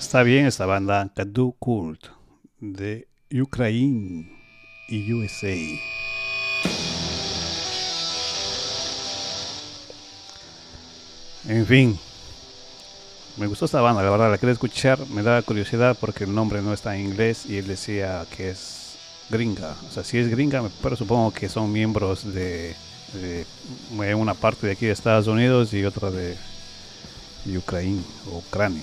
Está bien esta banda Kadu Cult de Ucrania y U S A. En fin, me gustó esta banda, la verdad, la quería escuchar, me da curiosidad porque el nombre no está en inglés y él decía que es gringa, o sea, sí es gringa, pero supongo que son miembros de, de una parte de aquí de Estados Unidos y otra de Ucrania o Ucrania.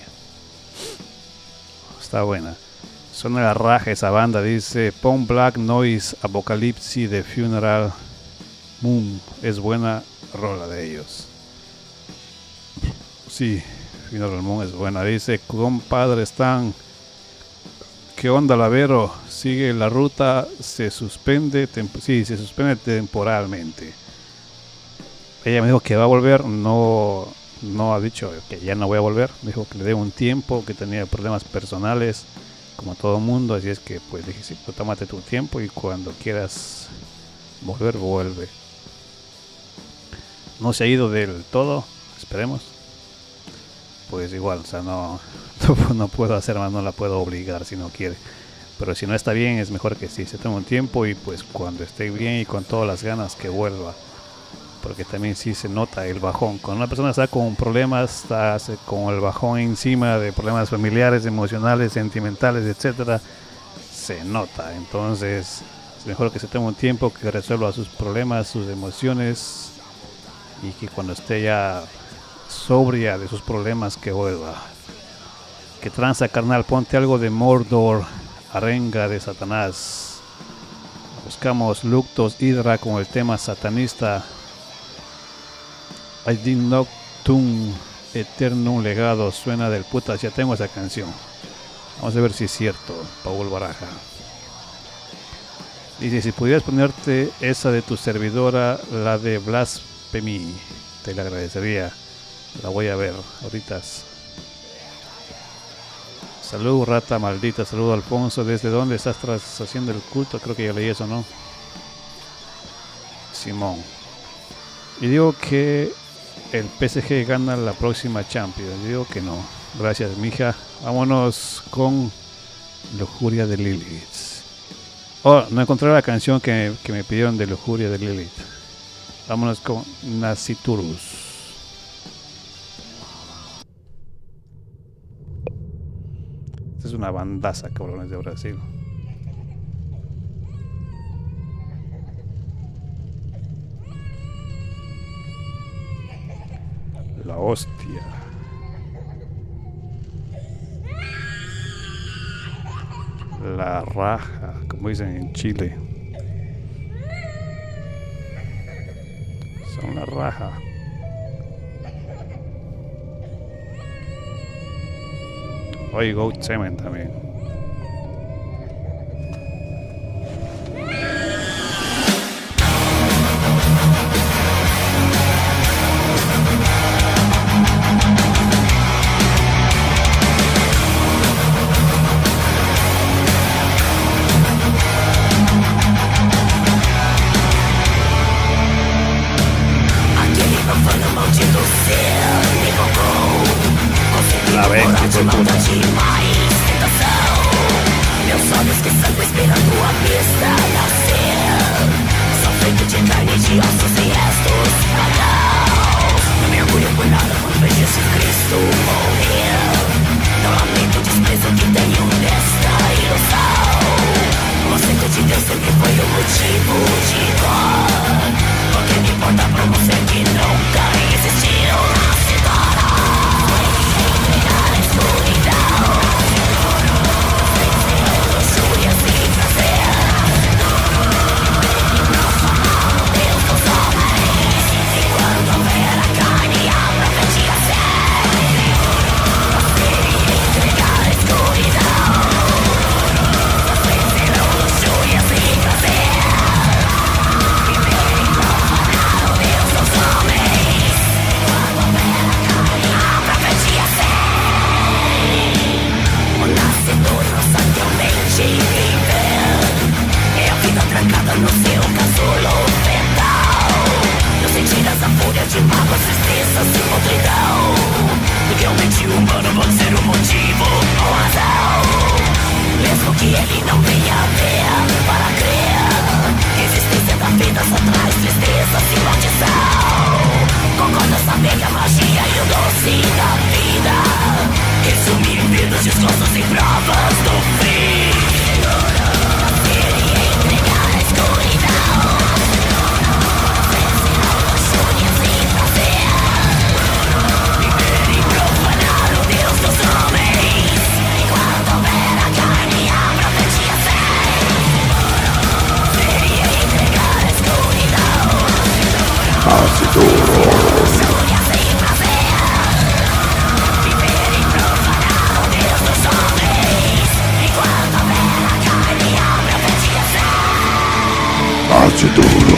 Está buena. Suena la raja esa banda, dice Pon Black Noise Apocalypse de Funeral Moon. Es buena rola de ellos. Sí, Funeral Moon es buena. Dice compadre Stan, ¿qué onda Lavero? Sigue la ruta, se suspende, temp sí, se suspende temporalmente. Ella me dijo que va a volver, no, no ha dicho que ya no voy a volver. Me dijo que le dé un tiempo, que tenía problemas personales, como todo mundo. Así es que pues dije, sí, pues tómate tu tiempo y cuando quieras volver, vuelve. No se ha ido del todo, esperemos. Pues igual, o sea, no, no puedo hacer más, no la puedo obligar si no quiere. Pero si no está bien, es mejor que sí, se tome un tiempo y pues cuando esté bien y con todas las ganas que vuelva. Porque también sí se nota el bajón. Cuando una persona está con problemas, está con el bajón encima de problemas familiares, emocionales, sentimentales, etcétera, se nota. Entonces es mejor que se tome un tiempo, que resuelva sus problemas, sus emociones y que cuando esté ya sobria de sus problemas que vuelva. Que tranza carnal, ponte algo de Mordor, arenga de Satanás. Buscamos Luctos Hydra con el tema satanista. I did not tune Eternum Legado, suena del putas, ya tengo esa canción. Vamos a ver si es cierto, Paul Baraja. Dice, si pudieras ponerte esa de tu servidora, la de Blasphemy, te la agradecería. La voy a ver ahorita. Salud rata maldita, salud Alfonso. ¿Desde dónde estás tras haciendo el culto? Creo que ya leí eso, ¿no? Simón. Y digo que el P S G gana la próxima Champions. Digo que no. Gracias, mija. Vámonos con Lujuria de Lilith. Oh, no encontré la canción que, que me pidieron de Lujuria de Lilith. Vámonos con Nasciturus. Es una bandaza, cabrones, de Brasil. La hostia. La raja, como dicen en Chile. Son la raja. Oye, Goat Semen también. La ven, que se puta. Meus olhos que sangue esperando a besta nascer. São feitos de carne e de ossos e restos fatais. Não me orgulho por nada quando vejo Jesus Cristo morrer. Não lamento o desprezo que tenho desta ilusão. O aceito de Deus sempre foi o motivo de dor. Porque me importa pra um ser que nunca existiu na cidade. Na escuridão. No seu casulo mental. Não sentirás a fúria de mágoas, tristezas e podridão. Porque realmente humano pode ser o motivo. Nace duro.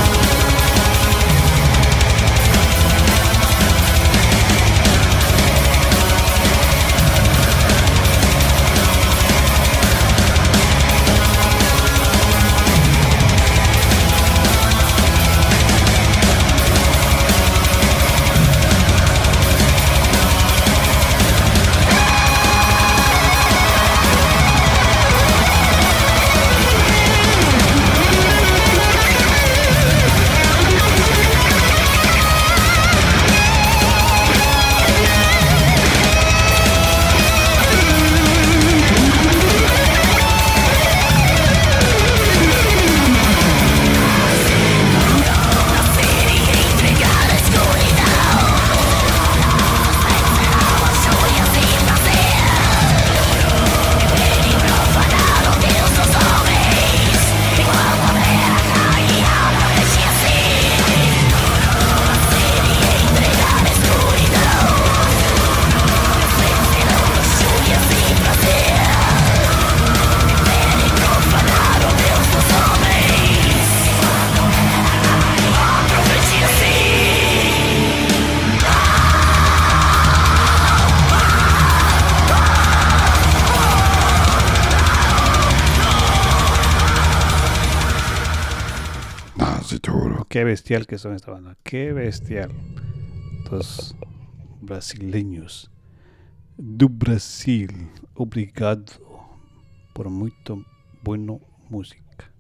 Qué bestial que son esta banda, qué bestial. Estos brasileños do Brasil, obrigado por muito bueno música.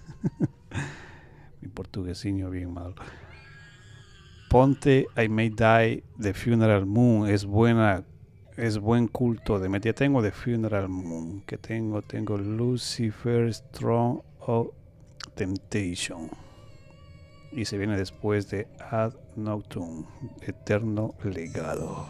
Mi portuguesinho bien malo. Ponte I May Die de Funeral Moon, es buena, es buen culto de metal. Tengo de Funeral Moon, que tengo, tengo Lucifer, Strong of Temptation. Y se viene después de Ad Noctum, Eterno Legado.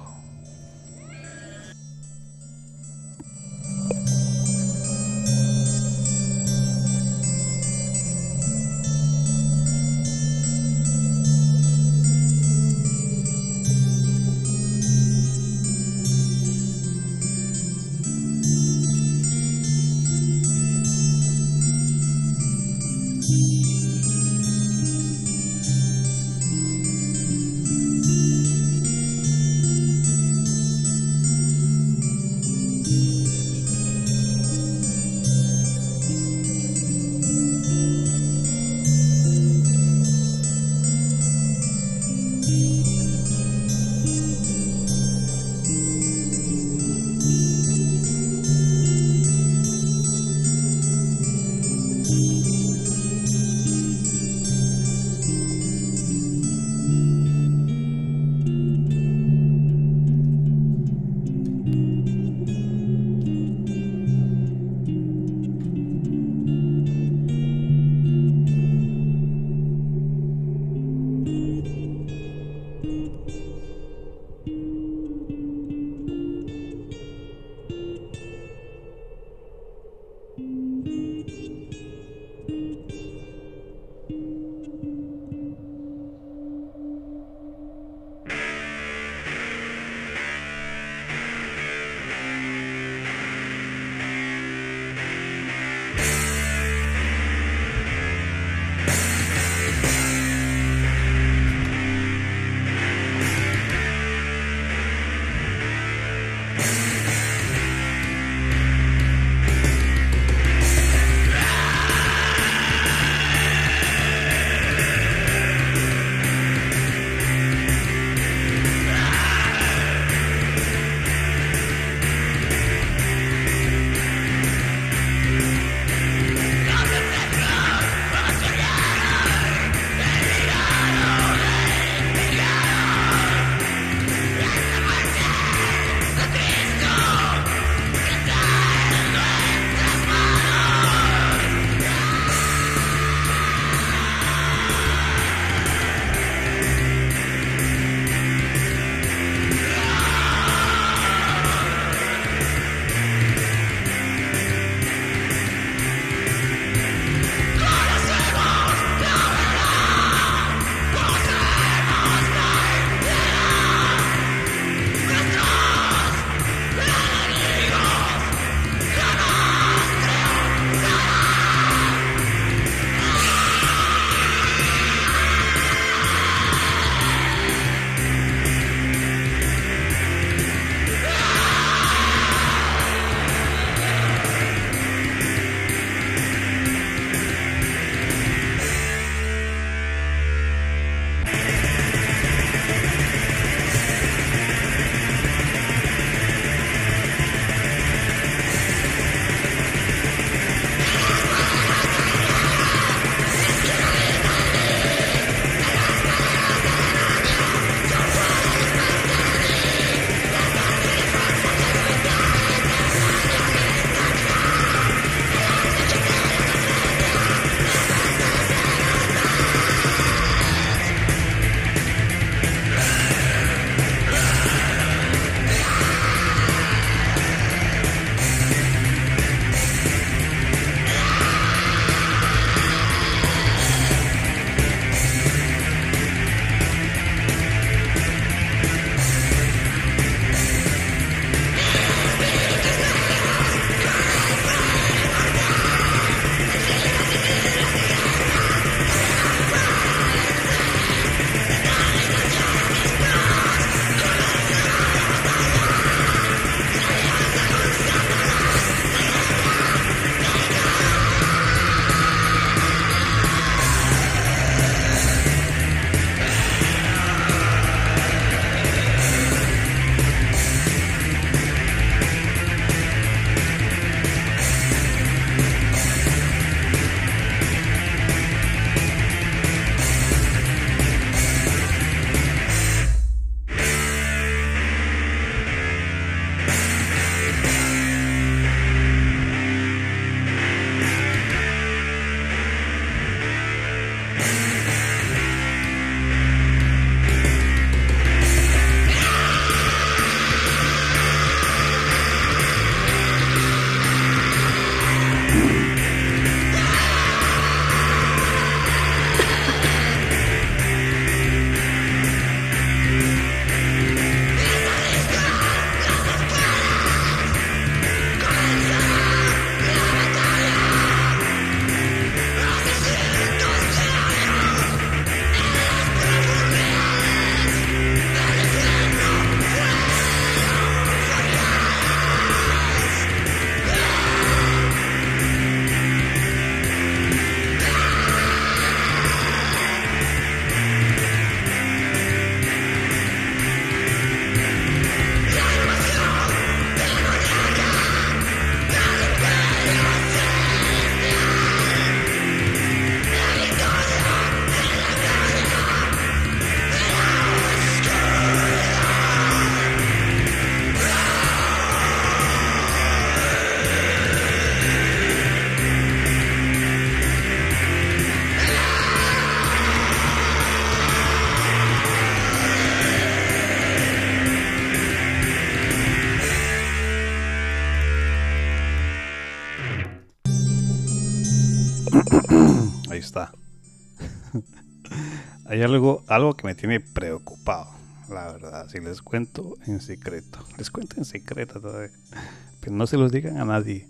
hay algo, algo que me tiene preocupado, la verdad, si les cuento en secreto. Les cuento en secreto todavía, pero no se los digan a nadie.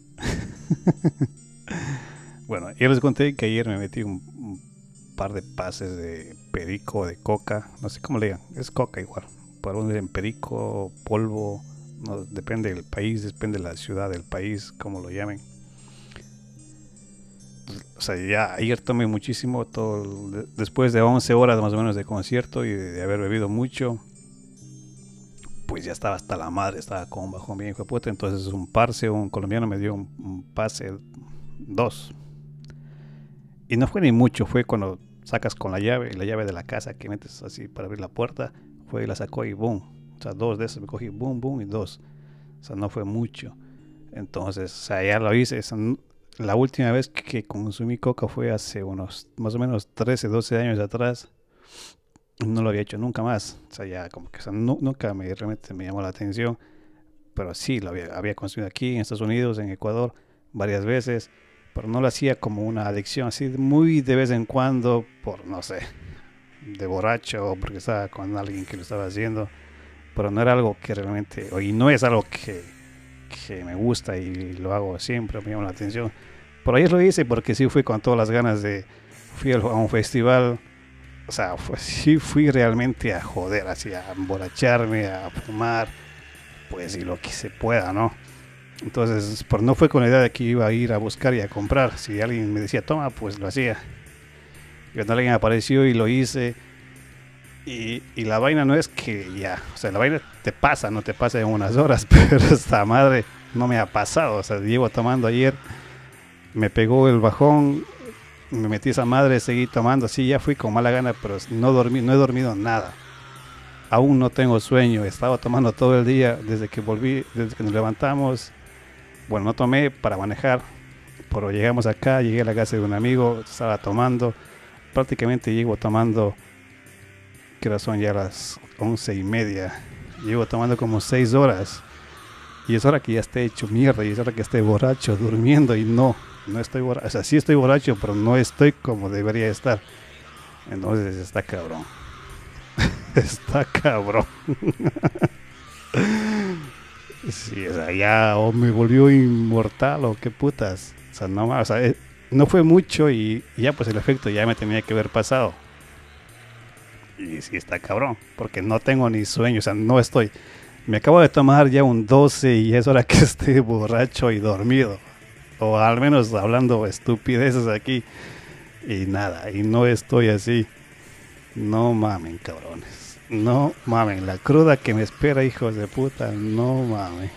Bueno, ya les conté que ayer me metí un, un par de pases de perico, de coca, no sé cómo le digan, es coca igual. Por uno en perico, polvo, no, depende del país, depende de la ciudad del país, como lo llamen. O sea, ya ayer tomé muchísimo, todo el, después de once horas más o menos de concierto y de, de haber bebido mucho, pues ya estaba hasta la madre, estaba con un bajón bien hijo de puta. Entonces un parce, un colombiano me dio un, un pase, dos. Y no fue ni mucho, fue cuando sacas con la llave, la llave de la casa que metes así para abrir la puerta, fue y la sacó y boom. O sea, dos de esos me cogí, boom, boom y dos. O sea, no fue mucho. Entonces, o sea, ya lo hice. O sea, la última vez que consumí coca fue hace unos más o menos trece, doce años atrás. No lo había hecho nunca más. O sea, ya como que o sea, no, nunca me realmente me llamó la atención. Pero sí, lo había, había consumido aquí en Estados Unidos, en Ecuador, varias veces. Pero no lo hacía como una adicción, así muy de vez en cuando, por no sé, de borracho o porque estaba con alguien que lo estaba haciendo. Pero no era algo que realmente, y no es algo que, que me gusta y lo hago siempre, me llama la atención. Por ahí lo hice porque sí fui con todas las ganas de, fui a un festival, o sea, fue, sí fui realmente a joder, así a emborracharme, a fumar, pues y lo que se pueda, ¿no? Entonces, por no fue con la idea de que iba a ir a buscar y a comprar. Si alguien me decía, toma, pues lo hacía. Y cuando alguien apareció y lo hice, y, y la vaina no es que ya, o sea, la vaina te pasa, no te pasa en unas horas, pero esta madre no me ha pasado. O sea, llevo tomando ayer, me pegó el bajón, me metí esa madre, seguí tomando, sí, ya fui con mala gana, pero no dormí, no he dormido nada. Aún no tengo sueño, estaba tomando todo el día desde que volví, desde que nos levantamos. Bueno, no tomé para manejar, pero llegamos acá, llegué a la casa de un amigo, estaba tomando, prácticamente llego tomando, que son ya las once y media, llego tomando como seis horas, y es hora que ya esté hecho mierda, y es hora que esté borracho, durmiendo, y no, no estoy borracho, o sea, sí estoy borracho, pero no estoy como debería estar, entonces está cabrón, está cabrón. Sí, o sea, ya o me volvió inmortal o qué putas. O sea, no, o sea, eh, no fue mucho y, y ya pues el efecto ya me tenía que haber pasado. Y sí está cabrón, porque no tengo ni sueño, o sea, no estoy. Me acabo de tomar ya un doce y es hora que esté borracho y dormido. O al menos hablando estupideces aquí. Y nada, y no estoy así. No mamen, cabrones. No mamen, la cruda que me espera, hijos de puta, no mamen.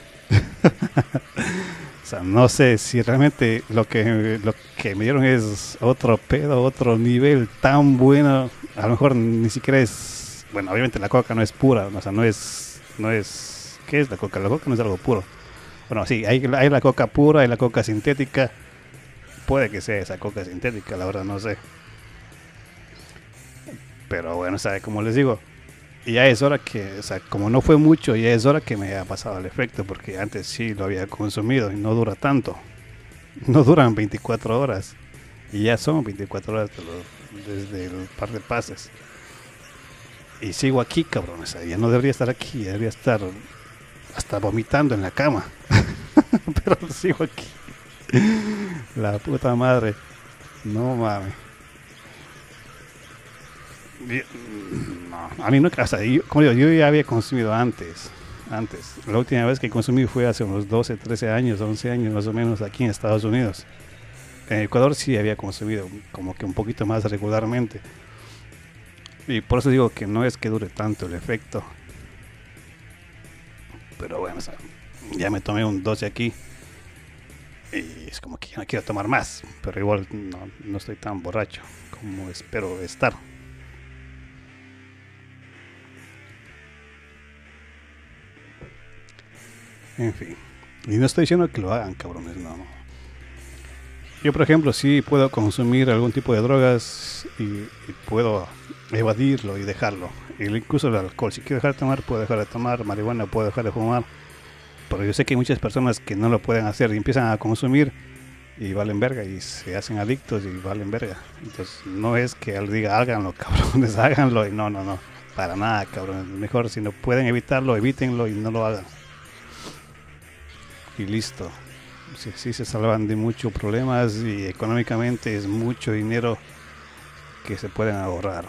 O sea, no sé si realmente lo que, lo que me dieron es otro pedo, otro nivel tan bueno. A lo mejor ni siquiera es, bueno, obviamente la coca no es pura, o sea, no es, no es, ¿qué es la coca? La coca no es algo puro. Bueno, sí, hay, hay la coca pura, hay la coca sintética. Puede que sea esa coca sintética, la verdad no sé. Pero bueno, o sea, como les digo, y ya es hora que, o sea, como no fue mucho, ya es hora que me haya pasado el efecto, porque antes sí lo había consumido y no dura tanto. No duran veinticuatro horas. Y ya son veinticuatro horas de lo, desde el par de pases. Y sigo aquí, cabrón. O sea, ya no debería estar aquí, debería estar hasta vomitando en la cama. Pero sigo aquí. La puta madre. No mames. No, a mí nunca, o sea, yo, como digo, yo ya había consumido antes, antes. La última vez que consumí fue hace unos doce, trece años, once años más o menos aquí en Estados Unidos. En Ecuador sí había consumido como que un poquito más regularmente. Y por eso digo que no es que dure tanto el efecto. Pero bueno, o sea, ya me tomé un doce aquí. Y es como que ya no quiero tomar más. Pero igual no, no estoy tan borracho como espero estar. En fin, y no estoy diciendo que lo hagan, cabrones, no. Yo, por ejemplo, sí puedo consumir algún tipo de drogas y, y puedo evadirlo y dejarlo. Y incluso el alcohol, si quiero dejar de tomar, puedo dejar de tomar, marihuana, puedo dejar de fumar. Pero yo sé que hay muchas personas que no lo pueden hacer y empiezan a consumir y valen verga y se hacen adictos y valen verga. Entonces no es que él diga háganlo, cabrones, háganlo, y no, no, no, para nada, cabrones. Mejor si no pueden evitarlo, evítenlo y no lo hagan. Y listo. Sí, sí se salvan de muchos problemas y económicamente es mucho dinero que se pueden ahorrar.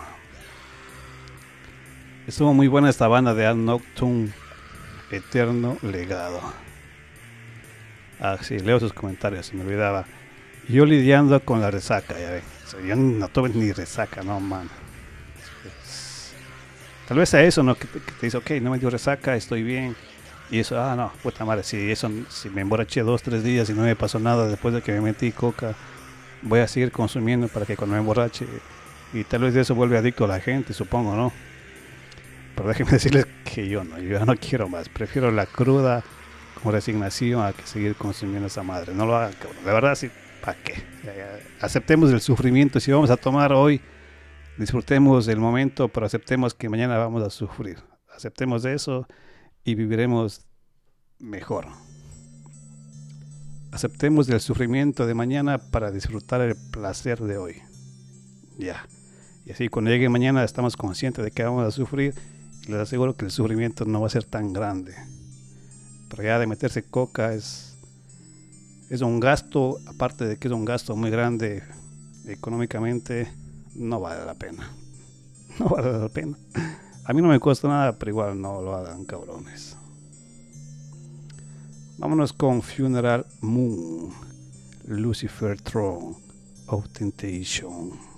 Estuvo muy buena esta banda de Ad Noctum, Eterno Legado. Ah, sí, leo sus comentarios, se me olvidaba. Yo lidiando con la resaca, ya ven. O sea, yo no tuve ni resaca, no, man. Es... Tal vez a eso, ¿no? Que te, que te dice, ok, no me dio resaca, estoy bien. Y eso, ah, no, puta madre, si eso, si me emborraché dos, tres días y no me pasó nada después de que me metí coca, voy a seguir consumiendo para que cuando me emborrache, y tal vez de eso vuelve adicto a la gente, supongo, ¿no? Pero déjenme decirles que yo no, yo ya no quiero más, prefiero la cruda con resignación a que seguir consumiendo esa madre. No lo hagan, cabrón, de verdad, sí, ¿para qué? Ya, ya, aceptemos el sufrimiento, si vamos a tomar hoy, disfrutemos el momento, pero aceptemos que mañana vamos a sufrir, aceptemos eso y viviremos mejor. Aceptemos el sufrimiento de mañana para disfrutar el placer de hoy. Ya. Y así cuando llegue mañana estamos conscientes de que vamos a sufrir y les aseguro que el sufrimiento no va a ser tan grande. Pero ya de meterse coca es, es un gasto, aparte de que es un gasto muy grande económicamente, no vale la pena. No vale la pena. A mí no me cuesta nada, pero igual no lo hagan, cabrones. Vámonos con Funeral Moon, Lucifer Throne of Temptation.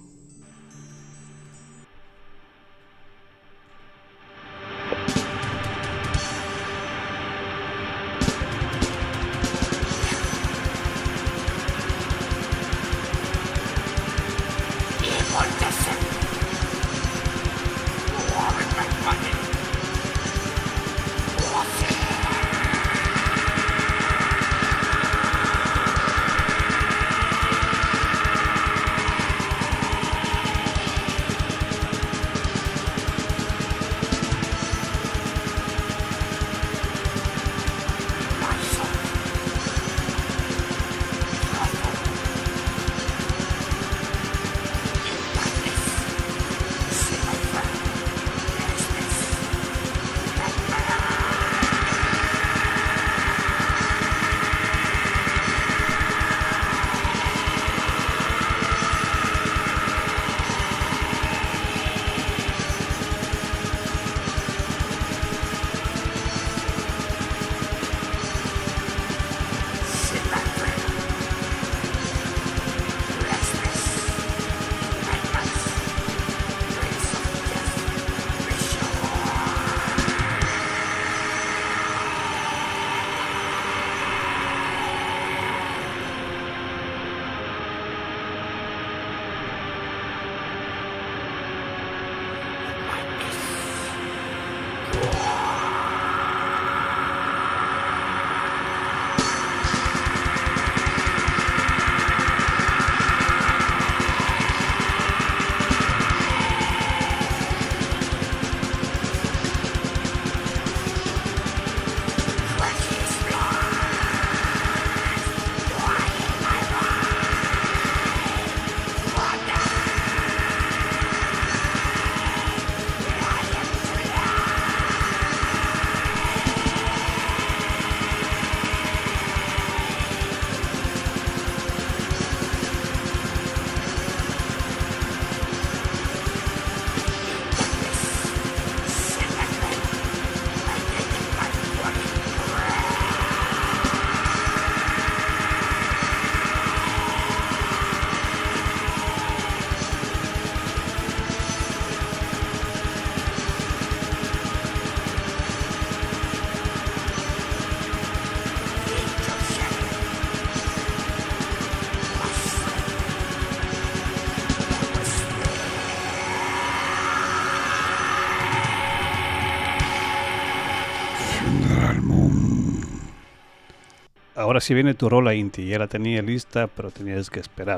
Ahora sí viene tu rola, Inti. Ya la tenía lista, pero tenías que esperar.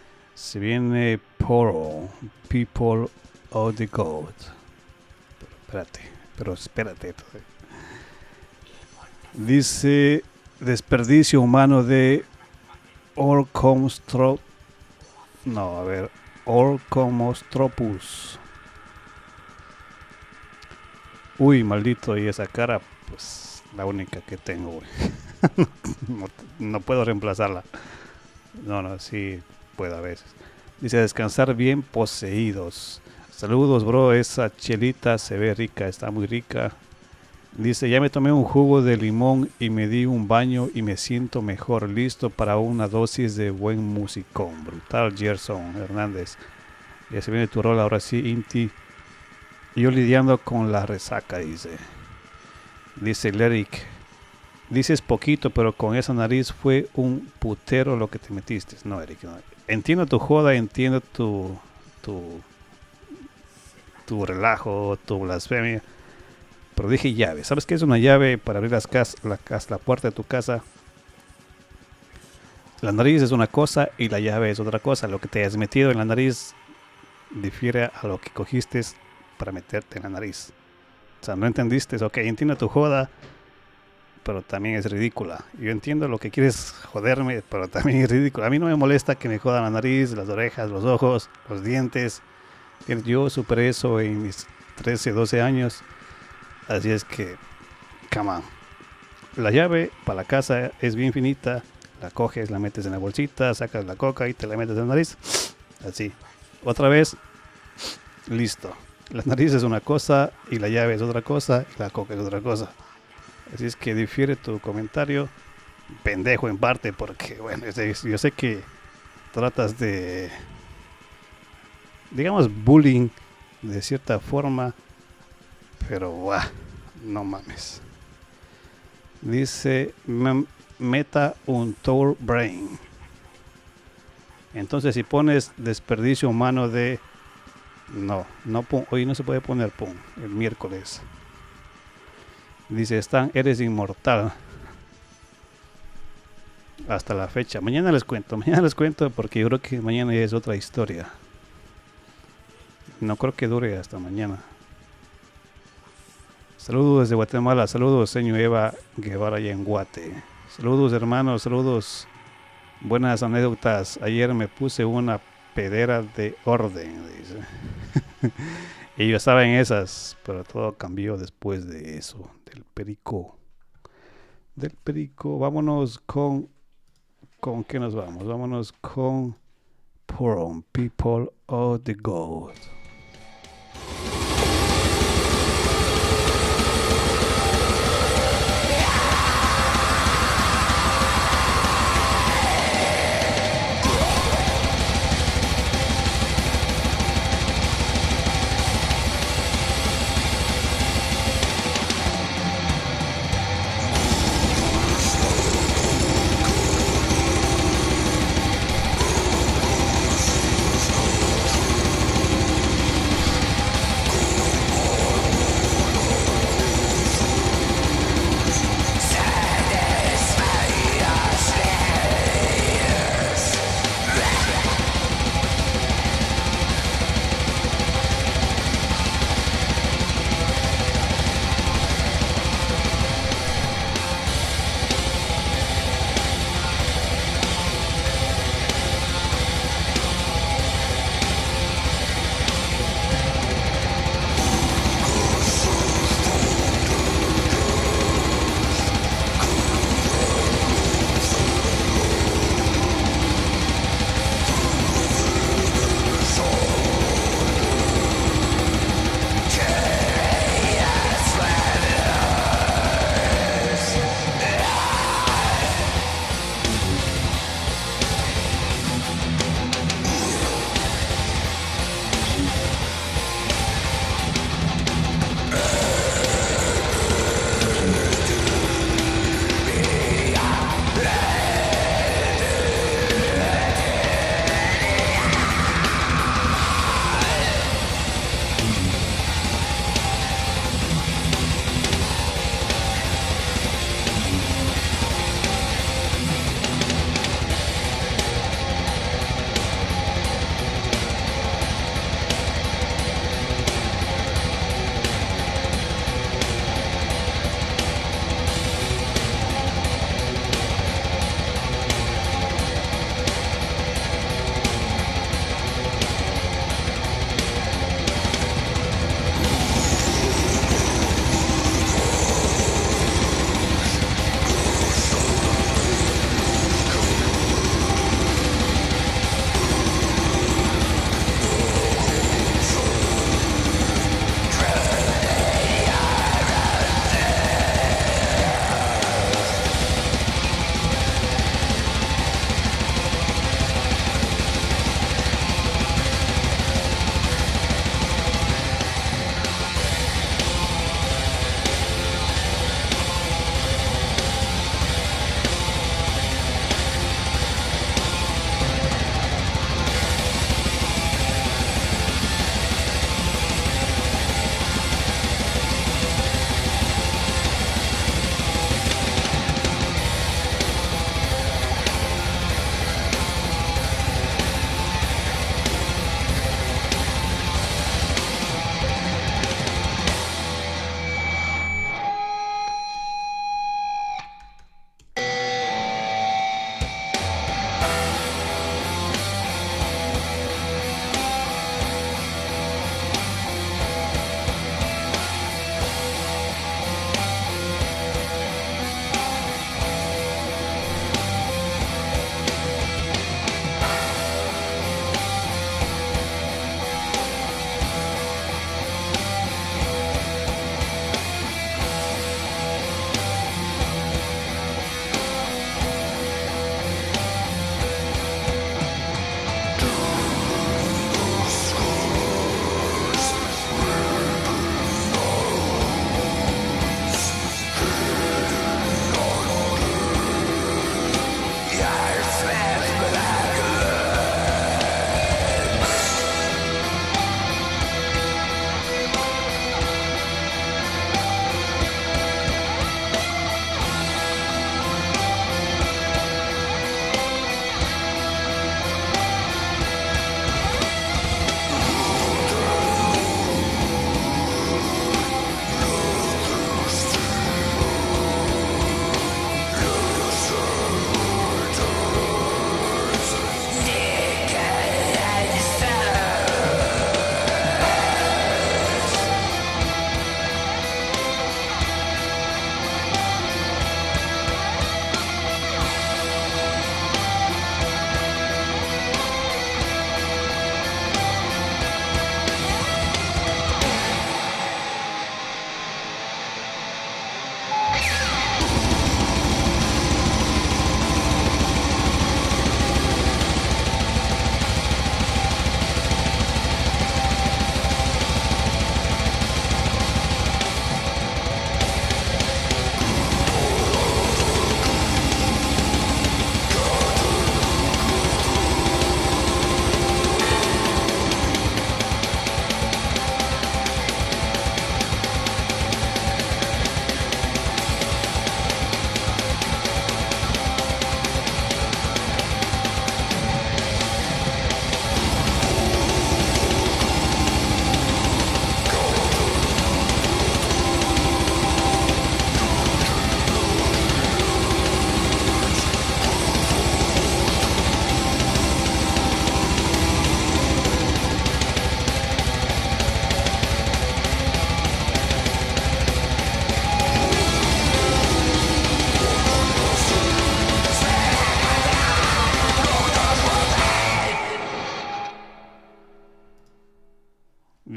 Se viene Poro, People of the Gods. Pero espérate, pero espérate. Dice desperdicio humano de Orcomstro... No, a ver. Orcomostropus. Uy, maldito, y esa cara, pues la única que tengo, güey. no, no puedo reemplazarla. No, no, sí puedo a veces. Dice descansar bien poseídos. Saludos, bro. Esa chelita se ve rica, está muy rica. Dice, ya me tomé un jugo de limón y me di un baño y me siento mejor, listo para una dosis de buen musicón. Brutal, Gerson Hernández. Ya se viene tu rol ahora sí, Inti. Yo lidiando con la resaca, dice. Dice Lerick. Dices poquito, pero con esa nariz fue un putero lo que te metiste. No, Eric, no. Entiendo tu joda, entiendo tu, tu, tu relajo, tu blasfemia. Pero dije llave. ¿Sabes qué es una llave para abrir las cas la, cas la puerta de tu casa? La nariz es una cosa y la llave es otra cosa. Lo que te has metido en la nariz difiere a lo que cogiste para meterte en la nariz. O sea, no entendiste. Ok, entiendo tu joda, pero también es ridícula. Yo entiendo lo que quieres joderme, pero también es ridículo. A mí no me molesta que me jodan la nariz, las orejas, los ojos, los dientes. Yo superé eso en mis trece, doce años. Así es que, come on. La llave para la casa es bien finita. La coges, la metes en la bolsita, sacas la coca y te la metes en la nariz. Así. Otra vez, listo. La nariz es una cosa y la llave es otra cosa y la coca es otra cosa. Así es que difiere tu comentario, pendejo en parte, porque bueno, yo sé que tratas de, digamos, bullying de cierta forma, pero wow, no mames. Dice, meta un Tour Brain. Entonces si pones desperdicio humano de... No, no pon, hoy no se puede poner pum, el miércoles. Dice, Stan, eres inmortal. Hasta la fecha. Mañana les cuento, mañana les cuento porque yo creo que mañana ya es otra historia. No creo que dure hasta mañana. Saludos desde Guatemala, saludos señor Eva Guevara y en Guate. Saludos hermanos, saludos. Buenas anécdotas. Ayer me puse una pedera de orden, dice. Y yo estaba en esas, pero todo cambió después de eso, del perico. Del perico. Vámonos con... ¿Con qué nos vamos? Vámonos con Poor People of the God.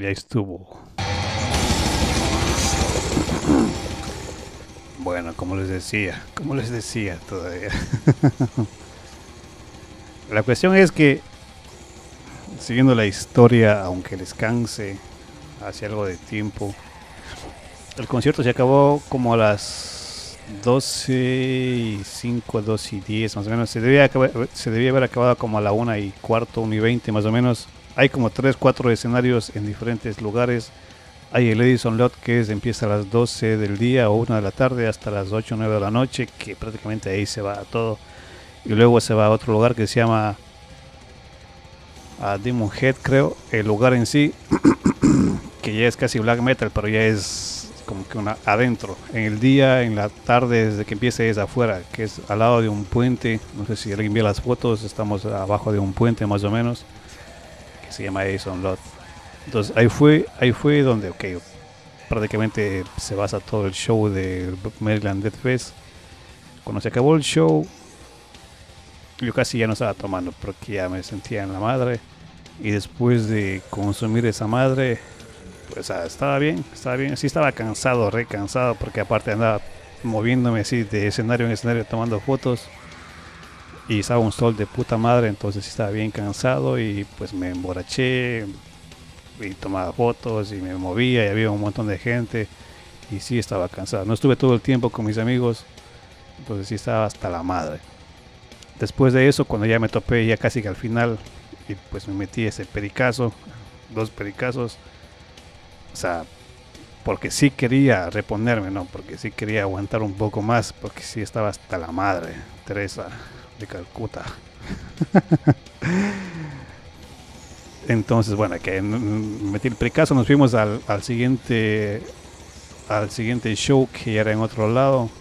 ya estuvo. Bueno, como les decía, como les decía todavía. La cuestión es que, siguiendo la historia, aunque les canse, hace algo de tiempo, el concierto se acabó como a las doce y cinco, doce y diez más o menos. Se debía, acabar, se debía haber acabado como a la una y cuarto, una y veinte más o menos. Hay como tres, cuatro escenarios en diferentes lugares. Hay el Edison Lot, que es, empieza a las doce del día o una de la tarde hasta las ocho o nueve de la noche, que prácticamente ahí se va todo. Y luego se va a otro lugar que se llama a Demon Head, creo, el lugar en sí, que ya es casi black metal, pero ya es como que una adentro. En el día, en la tarde, desde que empieza es afuera, que es al lado de un puente. No sé si alguien vio las fotos, estamos abajo de un puente más o menos, que se llama Edison Lot. Entonces ahí fue, ahí fue donde, ok, prácticamente se basa todo el show de Maryland Death Fest. Cuando se acabó el show, yo casi ya no estaba tomando porque ya me sentía en la madre. Y después de consumir esa madre, pues ah, estaba bien, estaba bien. Sí estaba cansado, re cansado, porque aparte andaba moviéndome así de escenario en escenario tomando fotos. Y estaba un sol de puta madre, entonces sí estaba bien cansado y pues me emborraché. Y tomaba fotos y me movía y había un montón de gente y sí estaba cansado. No estuve todo el tiempo con mis amigos, entonces sí estaba hasta la madre. Después de eso, cuando ya me topé ya casi que al final, y pues me metí ese pericazo, dos pericazos, o sea, porque sí quería reponerme, no, porque sí quería aguantar un poco más, porque sí estaba hasta la madre, Teresa de Calcuta. Entonces, bueno, que metí el precaso, nos fuimos al, al siguiente al siguiente show, que ya era en otro lado.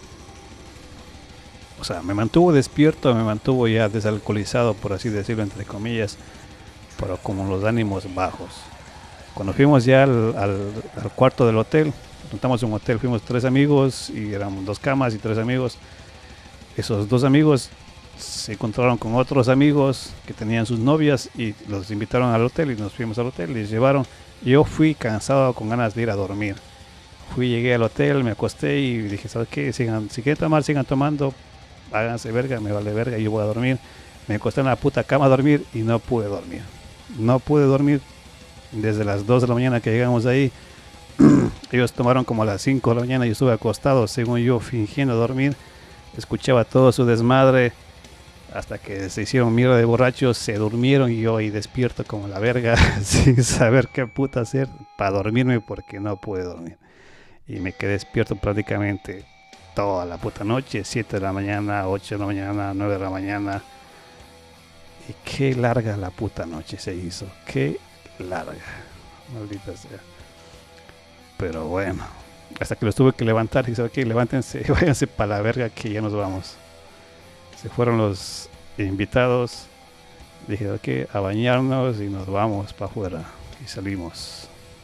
O sea, me mantuvo despierto, me mantuvo ya desalcoholizado, por así decirlo, entre comillas, pero como los ánimos bajos. Cuando fuimos ya al, al, al cuarto del hotel, montamos un hotel, fuimos tres amigos y éramos dos camas y tres amigos. Esos dos amigos se encontraron con otros amigos que tenían sus novias y los invitaron al hotel y nos fuimos al hotel, les llevaron. Yo fui cansado, con ganas de ir a dormir. Fui, llegué al hotel, me acosté y dije, ¿sabes qué? Sigan, si quieren tomar, sigan tomando, háganse verga, me vale verga, yo voy a dormir. Me acosté en la puta cama a dormir y no pude dormir. No pude dormir desde las dos de la mañana que llegamos ahí. Ellos tomaron como a las cinco de la mañana y yo estuve acostado, según yo, fingiendo dormir. Escuchaba todo su desmadre. Hasta que se hicieron mierda de borrachos, se durmieron y yo ahí despierto como la verga, sin saber qué puta hacer para dormirme, porque no pude dormir. Y me quedé despierto prácticamente toda la puta noche, siete de la mañana, ocho de la mañana, nueve de la mañana. Y qué larga la puta noche se hizo, qué larga, maldita sea. Pero bueno, hasta que los tuve que levantar y dije, ok, levántense, váyanse para la verga que ya nos vamos. Se fueron los invitados, dije, ok, a bañarnos y nos vamos para afuera. Y salimos.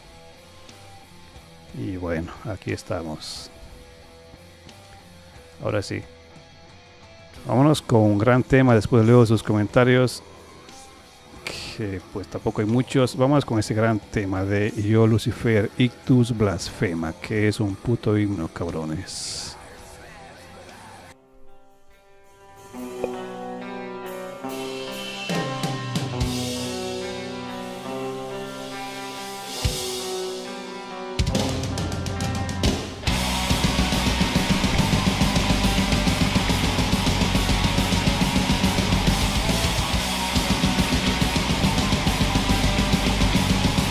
Y bueno, aquí estamos. Ahora sí. Vámonos con un gran tema, después leo sus comentarios, que pues tampoco hay muchos. Vamos con ese gran tema de Yo Lucifer, Ictus Blasfema, que es un puto himno, cabrones.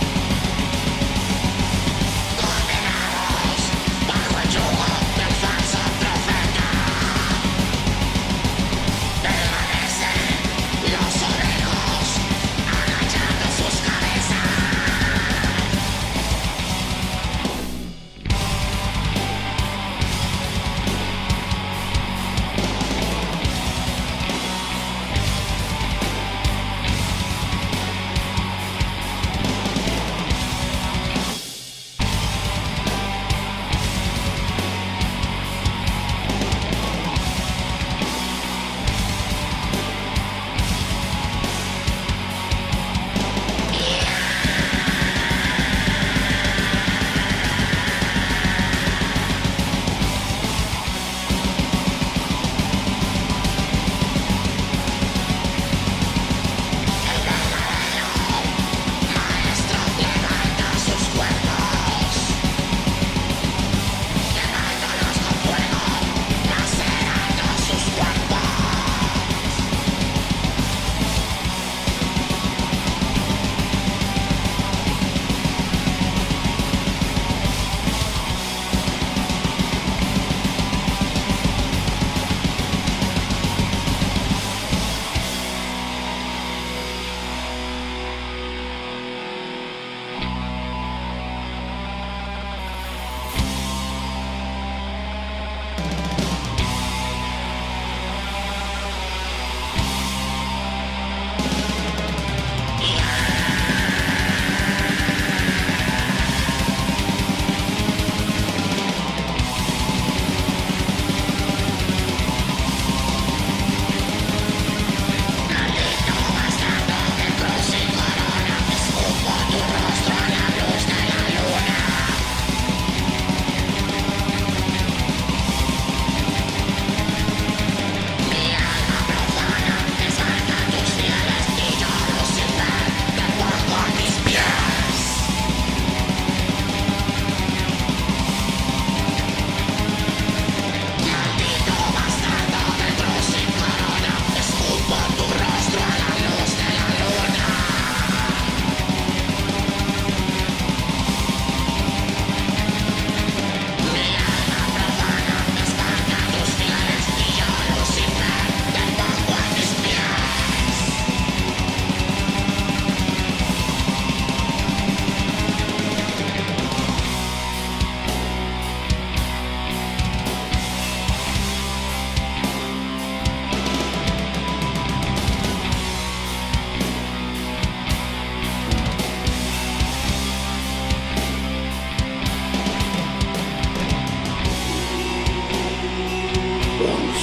Bajo el yugo del fascismo.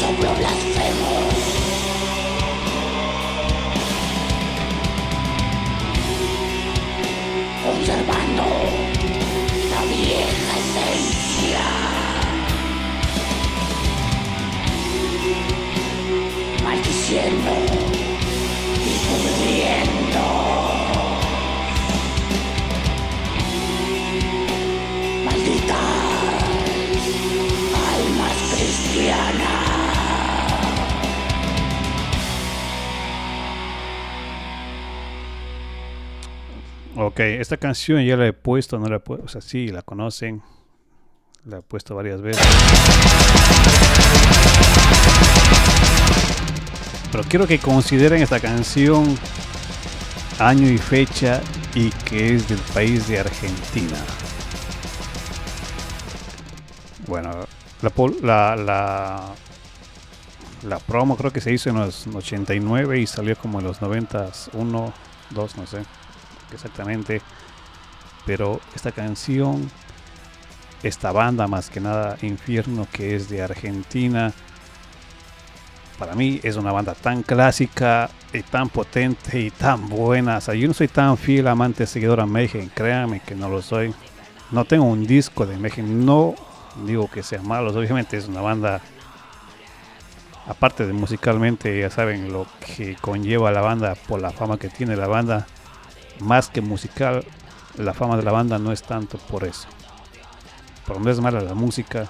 soplo blasfemo. Conservando la vieja esencia. Maldiciendo y pudriendo. Maldita almas cristianas. Ok, esta canción ya la he puesto, no la he puesto, o sea, sí, la conocen, la he puesto varias veces. Pero quiero que consideren esta canción año y fecha y que es del país de Argentina. Bueno, la, la, la, la promo creo que se hizo en los ochenta y nueve y salió como en los noventa, uno, dos, no sé exactamente, pero esta canción, esta banda más que nada Infierno, que es de Argentina, para mí es una banda tan clásica y tan potente y tan buena. O sea, yo no soy tan fiel amante seguidor a Mayhem, créanme que no lo soy. No tengo un disco de Mayhem, no digo que sea malo, obviamente es una banda, aparte de musicalmente, ya saben lo que conlleva la banda por la fama que tiene la banda. Más que musical, la fama de la banda no es tanto por eso. Pero no es mala la música.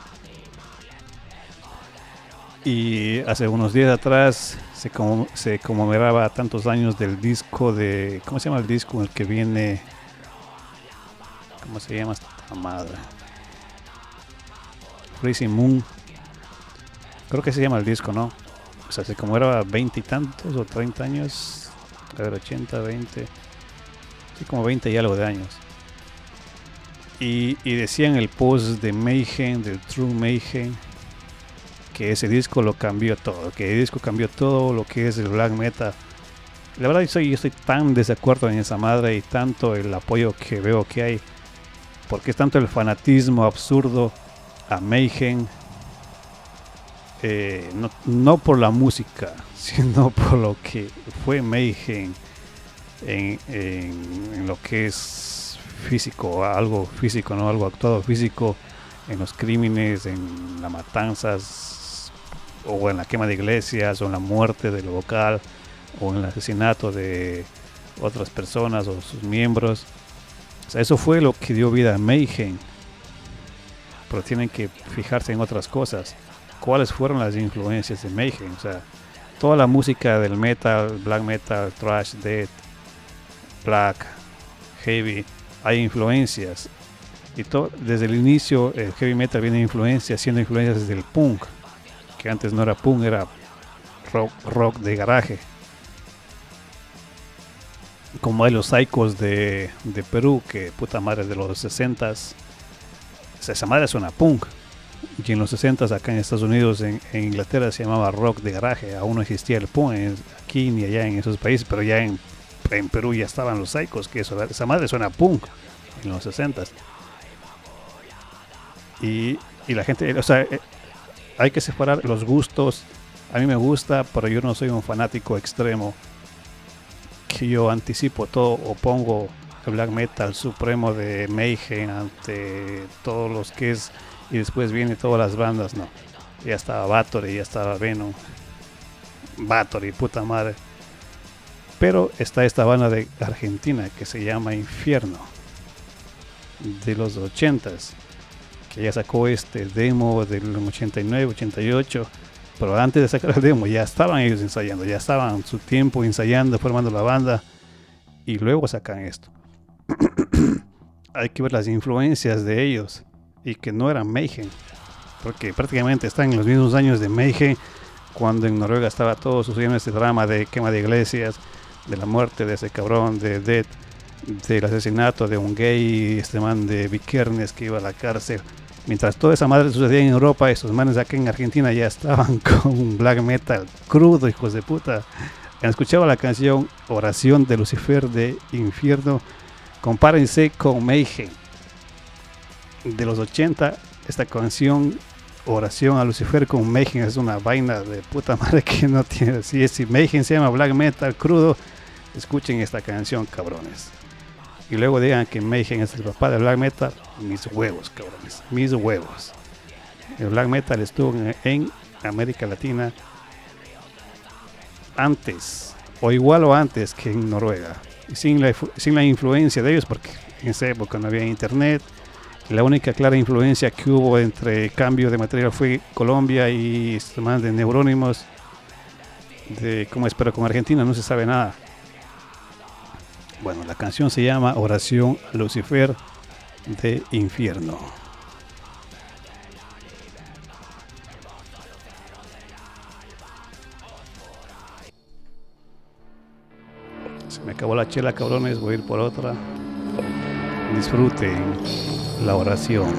Y hace unos días atrás se, com se conmemoraba tantos años del disco de... ¿Cómo se llama el disco en el que viene? ¿Cómo se llama esta madre? Freezing Moon. Creo que se llama el disco, ¿no? O sea, se conmemoraba veinte y tantos o treinta años. A ver, ochenta, veinte... como veinte y algo de años, y, y decían el post de Mayhem, del True Mayhem, que ese disco lo cambió todo, que el disco cambió todo lo que es el black metal. La verdad yo soy, yo estoy tan desacuerdo en esa madre y tanto el apoyo que veo que hay, porque es tanto el fanatismo absurdo a Mayhem, eh, no, no por la música, sino por lo que fue Mayhem. En, en, en lo que es físico, algo físico, no algo actuado físico, en los crímenes, en las matanzas, o en la quema de iglesias, o en la muerte del vocal, o en el asesinato de otras personas o sus miembros. O sea, eso fue lo que dio vida a Mayhem. Pero tienen que fijarse en otras cosas. ¿Cuáles fueron las influencias de Mayhem? O sea, toda la música del metal, black metal, thrash, death, black, heavy, hay influencias, y todo desde el inicio el heavy metal viene influencias, siendo influencias desde el punk, que antes no era punk, era rock, rock de garaje, como hay los Psychos de, de Perú, que puta madre de los sesentas, o sea, esa madre suena punk, y en los sesentas acá en Estados Unidos, en, en Inglaterra se llamaba rock de garaje, aún no existía el punk en, aquí ni allá en esos países, pero ya en En Perú ya estaban los Psychos, que eso, esa madre suena punk en los sesentas. Y, y la gente, o sea, eh, hay que separar los gustos. A mí me gusta, pero yo no soy un fanático extremo. Que yo anticipo todo o pongo el black metal supremo de Mayhem ante todos los que es, y después viene todas las bandas. No, ya estaba Bathory, ya estaba Venom, Bathory, puta madre. Pero está esta banda de Argentina que se llama Infierno, de los ochentas, que ya sacó este demo del ochenta y nueve, ochenta y ocho, pero antes de sacar el demo ya estaban ellos ensayando, ya estaban su tiempo ensayando, formando la banda, y luego sacan esto. Hay que ver las influencias de ellos, y que no eran Mayhem, porque prácticamente están en los mismos años de Mayhem, cuando en Noruega estaba todo sucediendo este drama de quema de iglesias, de la muerte de ese cabrón de Death, del asesinato de un gay, este man de Vikernes que iba a la cárcel. Mientras toda esa madre sucedía en Europa, esos manes acá en Argentina ya estaban con un black metal crudo, hijos de puta. Han escuchado la canción Oración de Lucifer de Infierno. Compárense con Mayhem de los ochenta. Esta canción Oración a Lucifer con Mayhem es una vaina de puta madre que no tiene. Si, si Mayhem se llama black metal crudo, escuchen esta canción, cabrones. Y luego digan que Mayhem es el papá del black metal. Mis huevos, cabrones, mis huevos. El black metal estuvo en, en América Latina antes, o igual o antes que en Noruega, y sin la, sin la influencia de ellos, porque en esa época no había internet. La única clara influencia que hubo entre cambio de material fue Colombia y más de Neurónimos, de cómo es, pero con Argentina no se sabe nada. Bueno, la canción se llama Oración a Lucifer de Infierno. Se me acabó la chela, cabrones, voy a ir por otra. Disfruten la oración.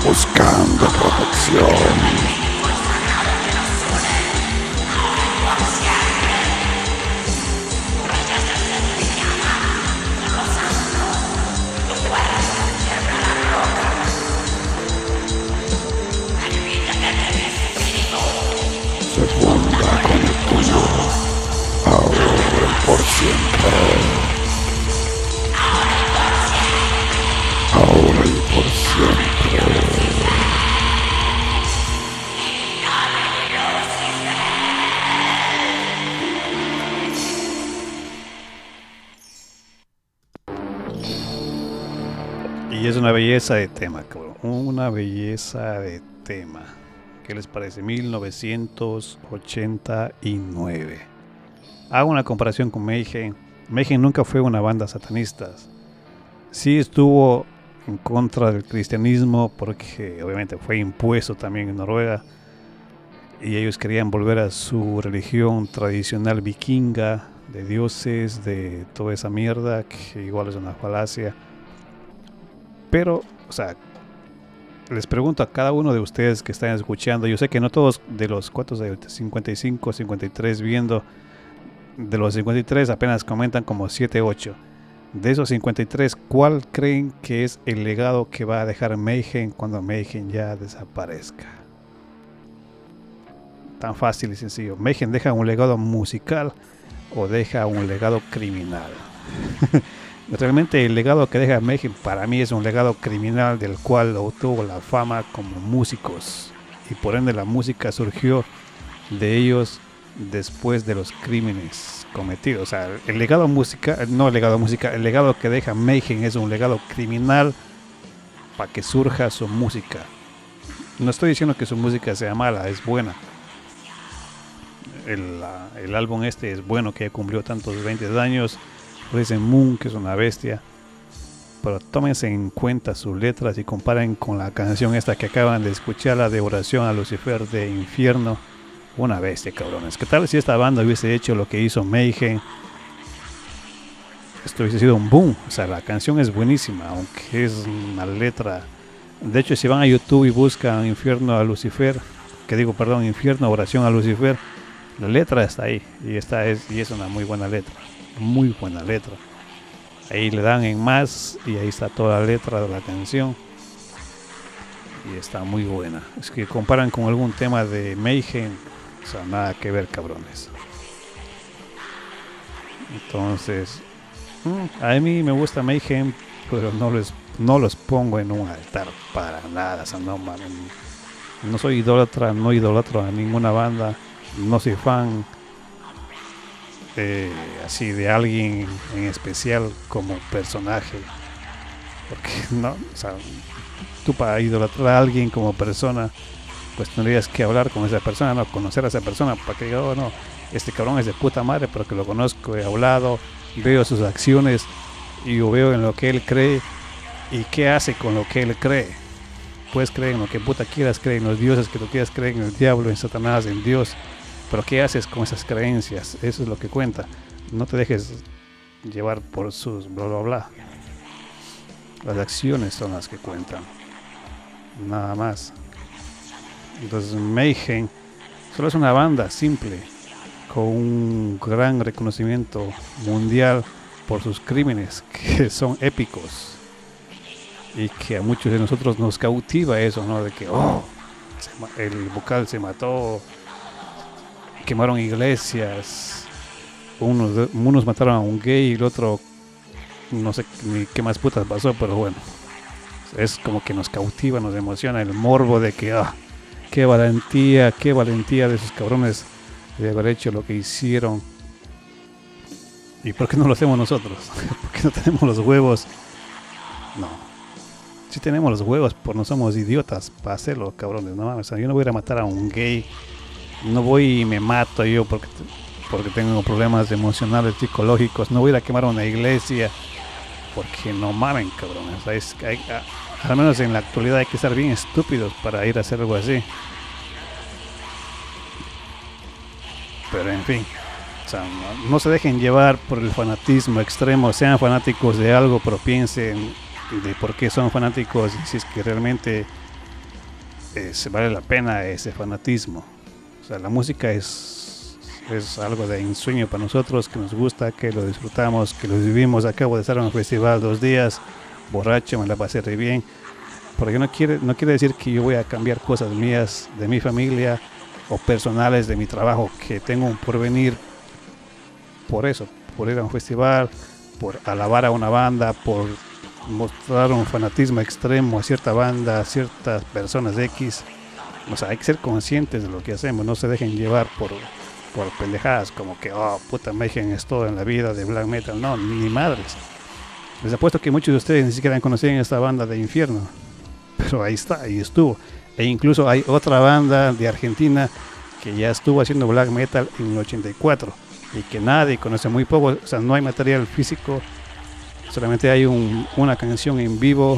buscando protección. Se funda con el tuyo, ahora y por siempre. Ahora y por siempre. Y es una belleza de tema, cabrón. Una belleza de tema. ¿Qué les parece? mil novecientos ochenta y nueve. Hago una comparación con Mayhem. Mayhem nunca fue una banda satanista. Sí estuvo en contra del cristianismo porque obviamente fue impuesto también en Noruega. Y ellos querían volver a su religión tradicional vikinga, de dioses, de toda esa mierda, que igual es una falacia. Pero, o sea, les pregunto a cada uno de ustedes que están escuchando, yo sé que no todos de los cuantos de cincuenta y cinco, cincuenta y tres viendo, de los cincuenta y tres apenas comentan como siete, ocho. De esos cincuenta y tres, ¿cuál creen que es el legado que va a dejar Mayhem cuando Mayhem ya desaparezca? Tan fácil y sencillo. ¿Mayhem deja un legado musical o deja un legado criminal? Realmente el legado que deja Mayhem para mí es un legado criminal, del cual obtuvo la fama como músicos, y por ende la música surgió de ellos después de los crímenes cometidos. O sea, el legado musical, no el legado musical, el legado que deja Mayhem es un legado criminal para que surja su música. No estoy diciendo que su música sea mala, es buena. El, el álbum este es bueno, que ya cumplió tantos veinte años. Risen Moon, que es una bestia, pero tómense en cuenta sus letras y comparen con la canción esta que acaban de escuchar, la de Oración a Lucifer de Infierno. Una bestia, cabrones. ¿Qué tal si esta banda hubiese hecho lo que hizo Mayhem? Esto hubiese sido un boom. O sea, la canción es buenísima, aunque es una letra. De hecho, si van a YouTube y buscan Infierno a Lucifer, que digo, perdón, Infierno, Oración a Lucifer, la letra está ahí, y esta es, y es una muy buena letra. Muy buena letra. Ahí le dan en más y ahí está toda la letra de la canción y está muy buena. Es que comparan con algún tema de Mayhem, o sea, nada que ver, cabrones. Entonces, a mí me gusta Mayhem, pero no les no los pongo en un altar para nada. O sea, no, man, no soy idólatra, no idolatro a ninguna banda, no soy fan Eh, así de alguien en especial como personaje, porque no, o sea, tú para idolatrar a alguien como persona, pues tendrías que hablar con esa persona, no conocer a esa persona para que diga, oh no, este cabrón es de puta madre porque lo conozco, he hablado, veo sus acciones y yo veo en lo que él cree y qué hace con lo que él cree. Puedes creer en lo que puta quieras, creer en los dioses que tú quieras, creer en el diablo, en Satanás, en Dios, pero ¿qué haces con esas creencias? Eso es lo que cuenta. No te dejes llevar por sus bla bla bla. Las acciones son las que cuentan, nada más. Entonces Mayhem solo es una banda simple con un gran reconocimiento mundial por sus crímenes, que son épicos y que a muchos de nosotros nos cautiva eso, ¿no? De que oh, el vocal se mató, quemaron iglesias, unos, unos mataron a un gay y el otro no sé ni qué más putas pasó, pero bueno, es como que nos cautiva, nos emociona el morbo de que ah, qué valentía, qué valentía de esos cabrones de haber hecho lo que hicieron. ¿Y por qué no lo hacemos nosotros? ¿Por qué no tenemos los huevos? No, si tenemos los huevos, pues no somos idiotas para hacerlo, cabrones, no mames. O sea, yo no voy a ir a matar a un gay. No voy y me mato yo porque, porque tengo problemas emocionales, psicológicos. No voy a ir a quemar una iglesia porque no mamen, cabrón. O sea, es, hay, a, al menos en la actualidad hay que estar bien estúpidos para ir a hacer algo así. Pero en fin, o sea, no, no se dejen llevar por el fanatismo extremo. Sean fanáticos de algo, pero piensen de por qué son fanáticos y si es que realmente eh, se vale la pena ese fanatismo. O sea, la música es, es algo de ensueño para nosotros, que nos gusta, que lo disfrutamos, que lo vivimos. Acabo de estar en un festival dos días, borracho, me la pasé re bien. Porque no quiere, no quiere decir que yo voy a cambiar cosas mías, de mi familia o personales, de mi trabajo, que tengo un porvenir por eso, por ir a un festival, por alabar a una banda, por mostrar un fanatismo extremo a cierta banda, a ciertas personas X. O sea, hay que ser conscientes de lo que hacemos, no se dejen llevar por, por pendejadas como que, oh, puta, Mayhem es todo en la vida de black metal. No, ni madres. Les apuesto que muchos de ustedes ni siquiera conocían esta banda de Infierno, pero ahí está, ahí estuvo. E incluso hay otra banda de Argentina que ya estuvo haciendo black metal en el ochenta y cuatro y que nadie conoce, muy poco. O sea, no hay material físico, solamente hay un, una canción en vivo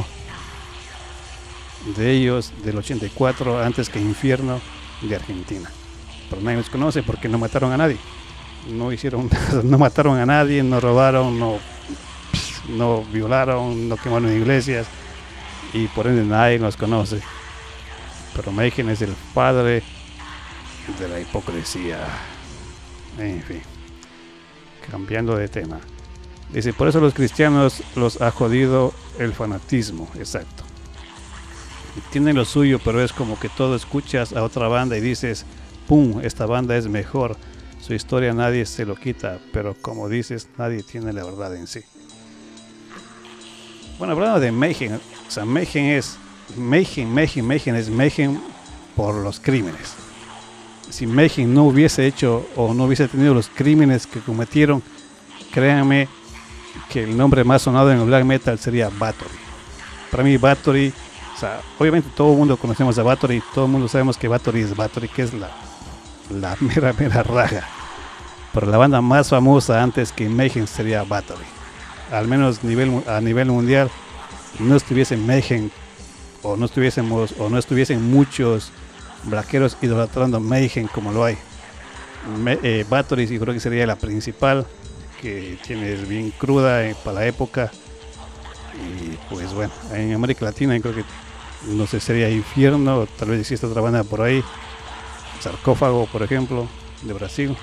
de ellos del ochenta y cuatro, antes que Infierno, de Argentina. Pero nadie los conoce porque no mataron a nadie, no hicieron, no mataron a nadie, no robaron, no, no violaron, no quemaron iglesias, y por ende nadie los conoce. Pero Mayhem es el padre de la hipocresía. En fin, cambiando de tema, dice, por eso los cristianos los ha jodido el fanatismo. Exacto, tienen lo suyo, pero es como que todo escuchas a otra banda y dices, pum, esta banda es mejor, su historia nadie se lo quita, pero como dices, nadie tiene la verdad en sí. Bueno, hablando de Mayhem, o sea, Mayhem es Mayhem, Mayhem, Mayhem es Mayhem por los crímenes. Si Mayhem no hubiese hecho o no hubiese tenido los crímenes que cometieron, créanme que el nombre más sonado en el black metal sería Bathory. Para mí Bathory, o sea, obviamente todo el mundo conocemos a Bathory, todo el mundo sabemos que Bathory es Bathory, que es la, la mera mera raja. Pero la banda más famosa antes que Mayhem sería Bathory. Al menos nivel, a nivel mundial, no estuviesen Mayhem o no estuviésemos o no estuviesen muchos blaqueros idolatrando Mayhem como lo hay. Me, eh, Bathory yo creo que sería la principal, que tiene bien cruda eh, para la época. Y pues bueno, en América Latina creo que no sé, sería Infierno, o tal vez existe otra banda por ahí, Sarcófago por ejemplo, de Brasil.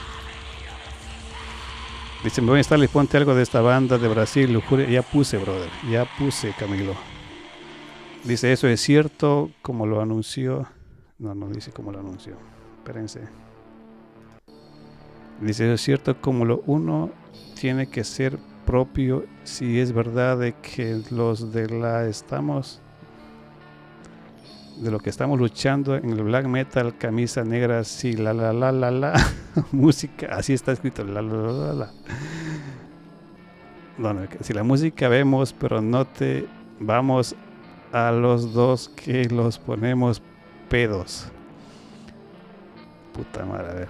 Dice, me voy a estar y ponte algo de esta banda de Brasil, Lujuria. Ya puse, brother, ya puse, Camilo. Dice, eso es cierto, como lo anunció. No, no dice como lo anunció. Espérense. Dice, eso es cierto, como lo uno tiene que ser propio, si es verdad de que los de la estamos, de lo que estamos luchando en el black metal, camisa negra, sí, la la la la la, música, así está escrito, la la la la la. No, no, si la música vemos, pero no te vamos a los dos que los ponemos pedos. Puta madre, a ver.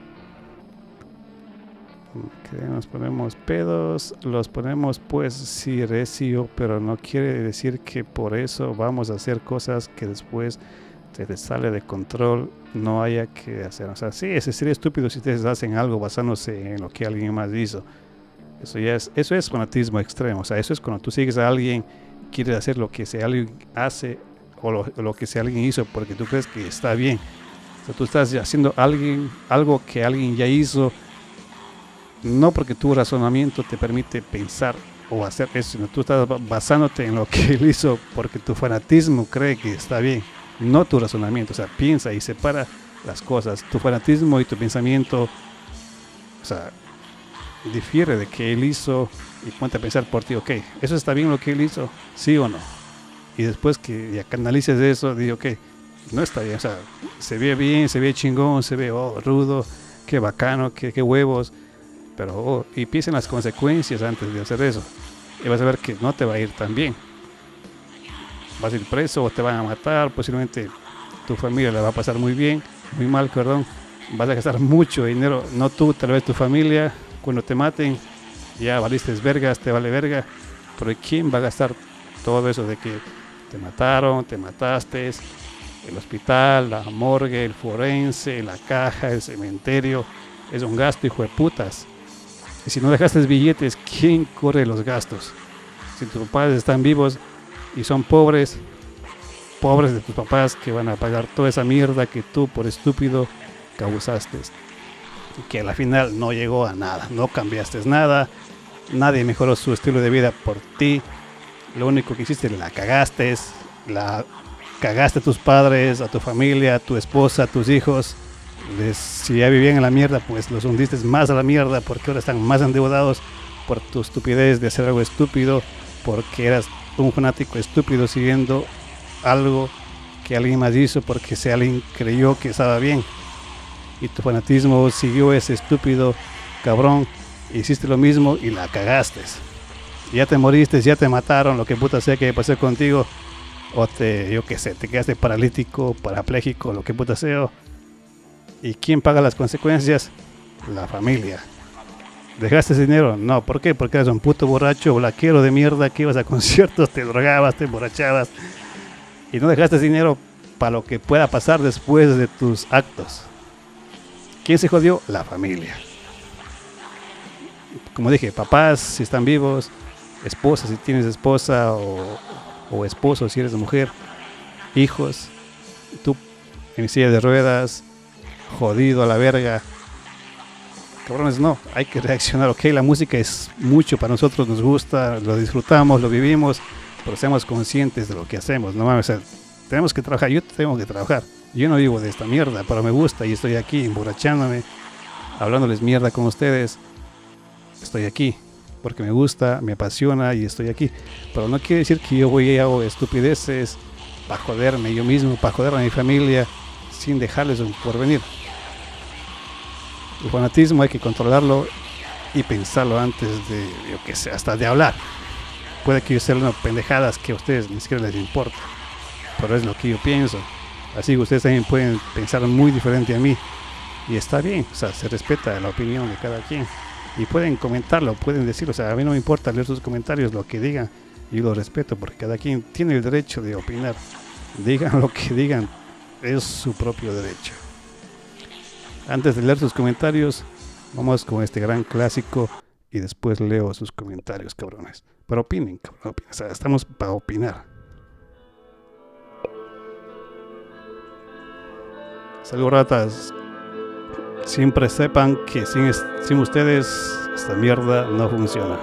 Que nos ponemos pedos, los ponemos pues sí recio, pero no quiere decir que por eso vamos a hacer cosas que después se te sale de control, no haya que hacer. O sea, sí, ese sería estúpido si ustedes hacen algo basándose en lo que alguien más hizo. Eso ya es, eso es fanatismo extremo. O sea, eso es cuando tú sigues a alguien, quieres hacer lo que ese alguien hace o lo, lo que ese alguien hizo porque tú crees que está bien. O sea, tú estás haciendo alguien, algo que alguien ya hizo, no porque tu razonamiento te permite pensar o hacer eso, sino tú estás basándote en lo que él hizo porque tu fanatismo cree que está bien, no tu razonamiento. O sea, piensa y separa las cosas. Tu fanatismo y tu pensamiento, o sea, difiere de que él hizo, y ponte a pensar por ti, ok, ¿eso está bien lo que él hizo? ¿Sí o no? Y después que ya canalices eso, digo, ok, no está bien, o sea, se ve bien, se ve chingón, se ve oh, rudo, qué bacano, qué, qué huevos. Pero oh, y piensen las consecuencias antes de hacer eso y vas a ver que no te va a ir tan bien. Vas a ir preso o te van a matar, posiblemente tu familia la va a pasar muy bien, muy mal, perdón. Vas a gastar mucho dinero, no tú, tal vez tu familia. Cuando te maten ya valiste vergas, te vale verga, pero ¿quién va a gastar todo eso de que te mataron, te mataste, el hospital, la morgue, el forense, la caja, el cementerio? Es un gasto, hijo de putas. Y si no dejaste billetes, ¿quién corre los gastos? Si tus padres están vivos y son pobres, pobres de tus papás que van a pagar toda esa mierda que tú por estúpido causaste. Y que a la final no llegó a nada, no cambiaste nada, nadie mejoró su estilo de vida por ti. Lo único que hiciste, la cagaste, la cagaste a tus padres, a tu familia, a tu esposa, a tus hijos. Les, si ya vivían en la mierda, pues los hundiste más a la mierda porque ahora están más endeudados por tu estupidez de hacer algo estúpido, porque eras un fanático estúpido siguiendo algo que alguien más hizo porque si alguien creyó que estaba bien y tu fanatismo siguió ese estúpido cabrón, hiciste lo mismo y la cagaste. Ya te moriste, ya te mataron, lo que puta sea que pasó contigo, o te, yo qué sé, te quedaste paralítico, parapléjico, lo que puta sea. ¿Y quién paga las consecuencias? La familia. ¿Dejaste ese dinero? No, ¿por qué? Porque eras un puto borracho, blaquero de mierda que ibas a conciertos, te drogabas, te emborrachabas y no dejaste ese dinero para lo que pueda pasar después de tus actos. ¿Quién se jodió? La familia. Como dije, papás si están vivos, esposa si tienes esposa o, o esposo si eres mujer, hijos, tú en silla de ruedas, jodido a la verga. Cabrones, no, hay que reaccionar. Ok, la música es mucho para nosotros, nos gusta, lo disfrutamos, lo vivimos, pero seamos conscientes de lo que hacemos. No mames, o sea, tenemos que trabajar, yo tengo que trabajar. Yo no vivo de esta mierda, pero me gusta y estoy aquí emborrachándome, hablándoles mierda con ustedes. Estoy aquí porque me gusta, me apasiona y estoy aquí. Pero no quiere decir que yo voy y hago estupideces para joderme yo mismo, para joder a mi familia, sin dejarles un porvenir. El fanatismo hay que controlarlo y pensarlo antes de, yo qué sé, hasta de hablar. Puede que yo sea una pendejadas que a ustedes ni siquiera les importa, pero es lo que yo pienso. Así que ustedes también pueden pensar muy diferente a mí y está bien, o sea, se respeta la opinión de cada quien y pueden comentarlo, pueden decirlo, o sea, a mí no me importa leer sus comentarios, lo que digan, yo lo respeto porque cada quien tiene el derecho de opinar. Digan lo que digan, es su propio derecho. Antes de leer sus comentarios, vamos con este gran clásico y después leo sus comentarios, cabrones. Pero opinen, cabrón, opinen. O sea, estamos para opinar. Salud, ratas. Siempre sepan que sin, sin ustedes esta mierda no funciona.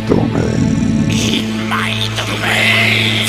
domain. In my domain.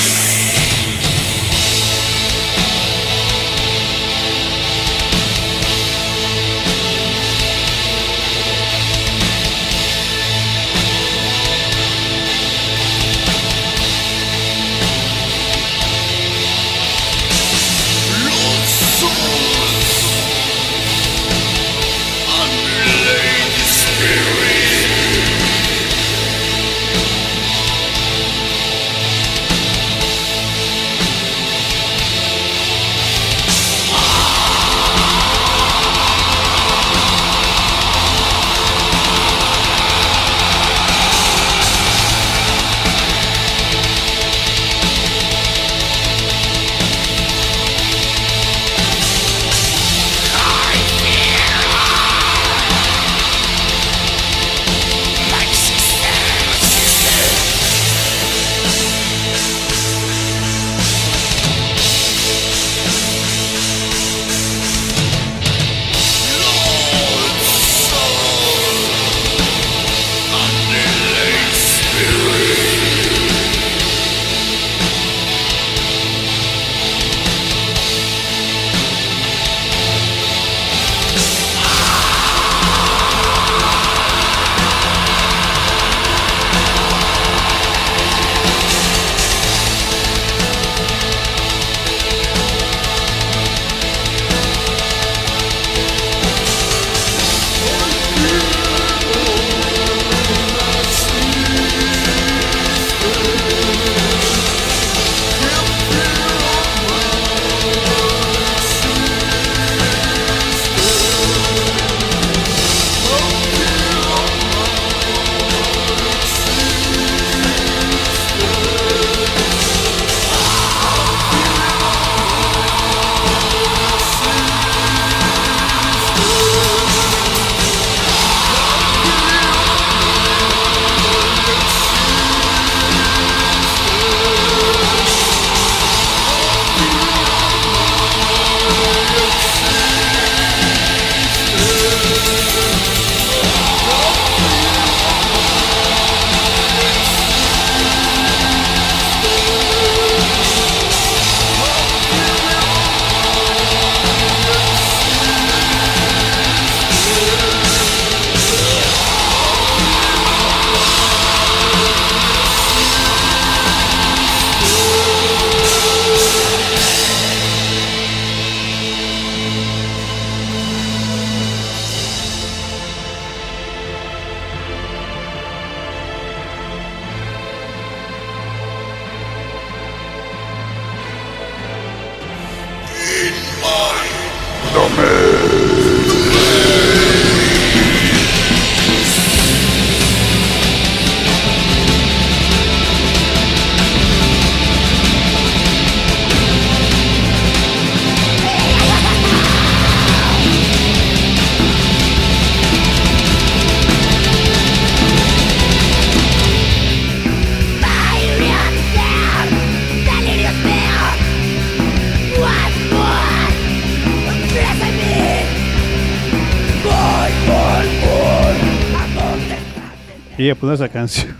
Y a poner esa canción.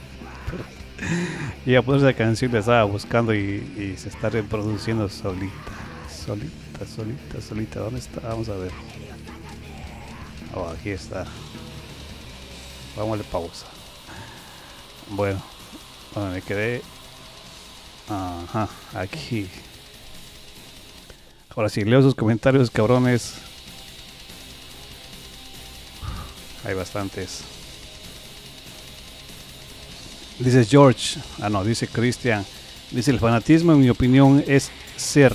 Y a poner esa canción la estaba buscando y, y se está reproduciendo solita. Solita, solita, solita. ¿Dónde está? Vamos a ver. Oh, aquí está. Vamos a darle pausa. Bueno, bueno, me quedé. Ajá, aquí. Ahora sí, leo sus comentarios, cabrones. Hay bastantes. Dice George. Ah, no, dice Christian. Dice: el fanatismo, en mi opinión, es ser.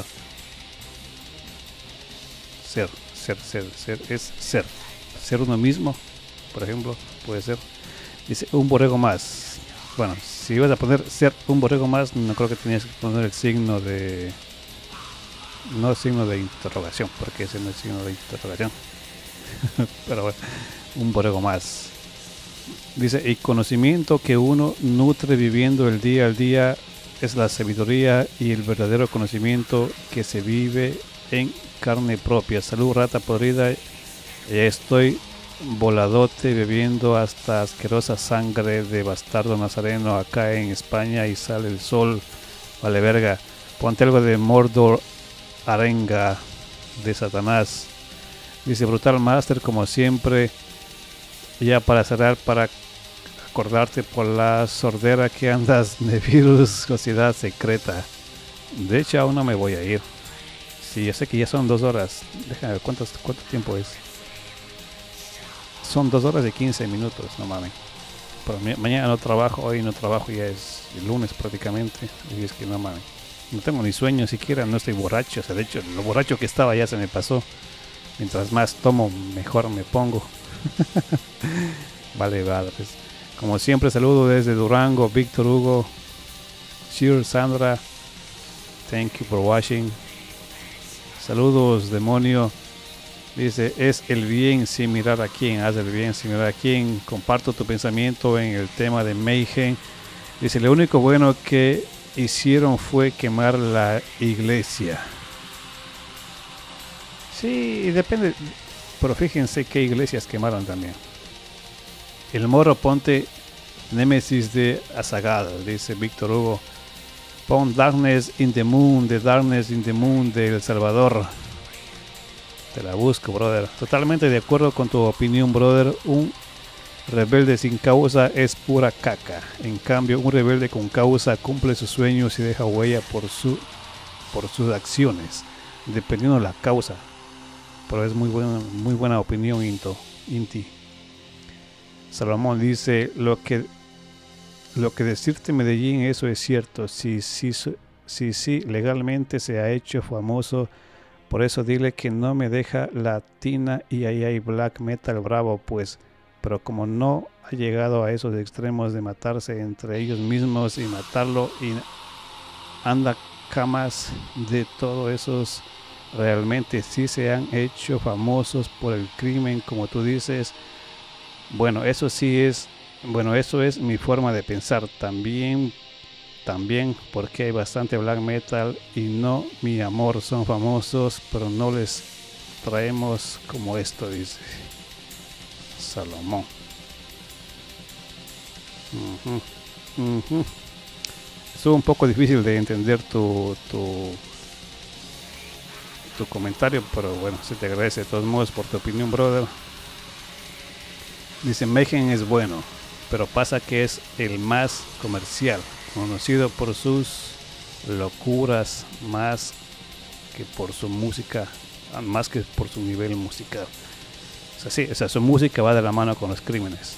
Ser, ser, ser, ser. Es ser. Ser uno mismo, por ejemplo, puede ser. Dice: un borrego más. Bueno, si ibas a poner ser un borrego más, no creo que tenías que poner el signo de. No el signo de interrogación, porque ese no es signo de interrogación. Pero bueno, un borrego más. Dice: el conocimiento que uno nutre viviendo el día al día es la sabiduría y el verdadero conocimiento que se vive en carne propia. Salud, rata podrida. Ya estoy voladote bebiendo hasta asquerosa sangre de bastardo nazareno acá en España y sale el sol. Vale verga. Ponte algo de Mordor Arenga de Satanás. Dice Brutal Master como siempre. Ya para cerrar, para acordarte por la sordera que andas de virus, sociedad secreta. De hecho aún no me voy a ir. Sí, yo sé que ya son dos horas. Déjame ver cuánto, cuánto tiempo es. Son dos horas y quince minutos, no mames. Pero mi, mañana no trabajo, hoy no trabajo, ya es el lunes prácticamente. Y es que no mames. No tengo ni sueño siquiera, no estoy borracho. O sea, de hecho, lo borracho que estaba ya se me pasó. Mientras más tomo, mejor me pongo. Vale, vale. Pues, como siempre, saludo desde Durango, Víctor Hugo. Cheers, Sandra. Thank you for watching. Saludos, demonio. Dice, es el bien sin mirar a quién. Haz el bien sin mirar a quién. Comparto tu pensamiento en el tema de Mayhem. Dice, lo único bueno que hicieron fue quemar la iglesia. Sí, depende. Pero fíjense qué iglesias quemaron también. El Moro ponte Némesis de Azagada, dice Víctor Hugo. Pon Darkness in the Moon, de Darkness in the Moon de El Salvador. Te la busco, brother. Totalmente de acuerdo con tu opinión, brother. Un rebelde sin causa es pura caca. En cambio, un rebelde con causa cumple sus sueños y deja huella por, su, por sus acciones, dependiendo de la causa. Pero es muy buena, muy buena opinión, Into, Inti. Salomón dice, lo que, lo que decirte Medellín, eso es cierto. Si sí, si, si, si, legalmente se ha hecho famoso. Por eso dile que no me deja latina y ahí hay black metal bravo, pues. Pero como no ha llegado a esos extremos de matarse entre ellos mismos y matarlo y anda camas de todos esos, realmente sí se han hecho famosos por el crimen, como tú dices. Bueno, eso sí es, bueno, eso es mi forma de pensar. También También porque hay bastante black metal y no, mi amor, son famosos, pero no les traemos como esto, dice Salomón. Uh-huh. Uh-huh. Estuvo un poco difícil de entender tu, tu, tu comentario, pero bueno, se te agradece de todos modos por tu opinión, brother. Dice, Mayhem es bueno, pero pasa que es el más comercial, conocido por sus locuras más que por su música, más que por su nivel musical. O sea, sí, o sea, su música va de la mano con los crímenes.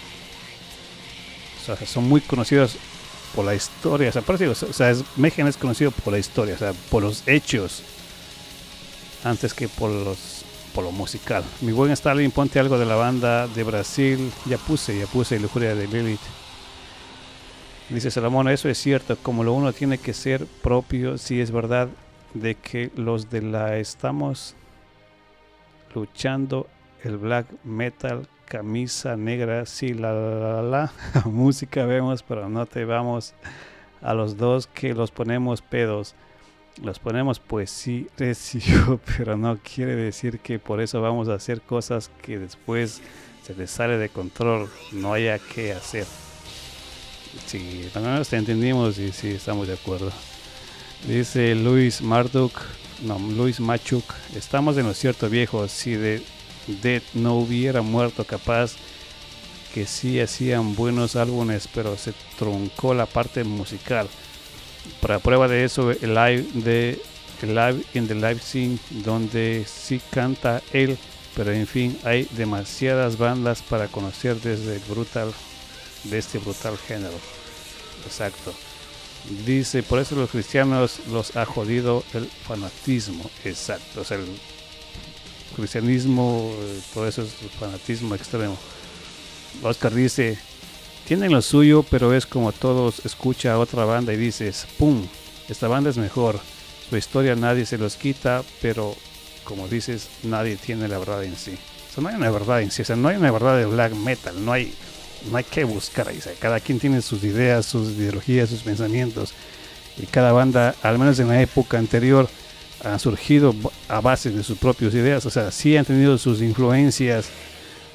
O sea, son muy conocidos por la historia. O sea, por eso, o sea, es, Mayhem es conocido por la historia, o sea, por los hechos, antes que por los por lo musical. Mi buen Stalin, ponte algo de la banda de Brasil. Ya puse, ya puse Lujuria de Lilith. Dice Salomón, eso es cierto, como lo uno tiene que ser propio, si es verdad de que los de la estamos luchando el black metal, camisa negra, sí, la la la, la. Música vemos, pero no te vamos a los dos que los ponemos pedos. Los ponemos pues sí, recio, pero no quiere decir que por eso vamos a hacer cosas que después se les sale de control, no haya que hacer. Sí, al menos te entendimos y sí, estamos de acuerdo. Dice Luis Marduk, no, Luis Machuk, estamos en lo cierto, viejo. Si de Dead no hubiera muerto, capaz que sí hacían buenos álbumes, pero se truncó la parte musical. Para prueba de eso, el live de el live in the live scene, donde sí canta él, pero en fin, hay demasiadas bandas para conocer desde el brutal, de este brutal género. Exacto. Dice, por eso los cristianos los ha jodido el fanatismo. Exacto. O sea, el cristianismo, todo eso es el fanatismo extremo. Oscar dice, tienen lo suyo, pero es como todos, escucha a otra banda y dices, ¡pum! Esta banda es mejor. Su historia nadie se los quita, pero como dices, nadie tiene la verdad en sí. O sea, no hay una verdad en sí, o sea, no hay una verdad de black metal, no hay, no hay que buscar ahí. O sea, cada quien tiene sus ideas, sus ideologías, sus pensamientos. Y cada banda, al menos en la época anterior, ha surgido a base de sus propias ideas. O sea, sí han tenido sus influencias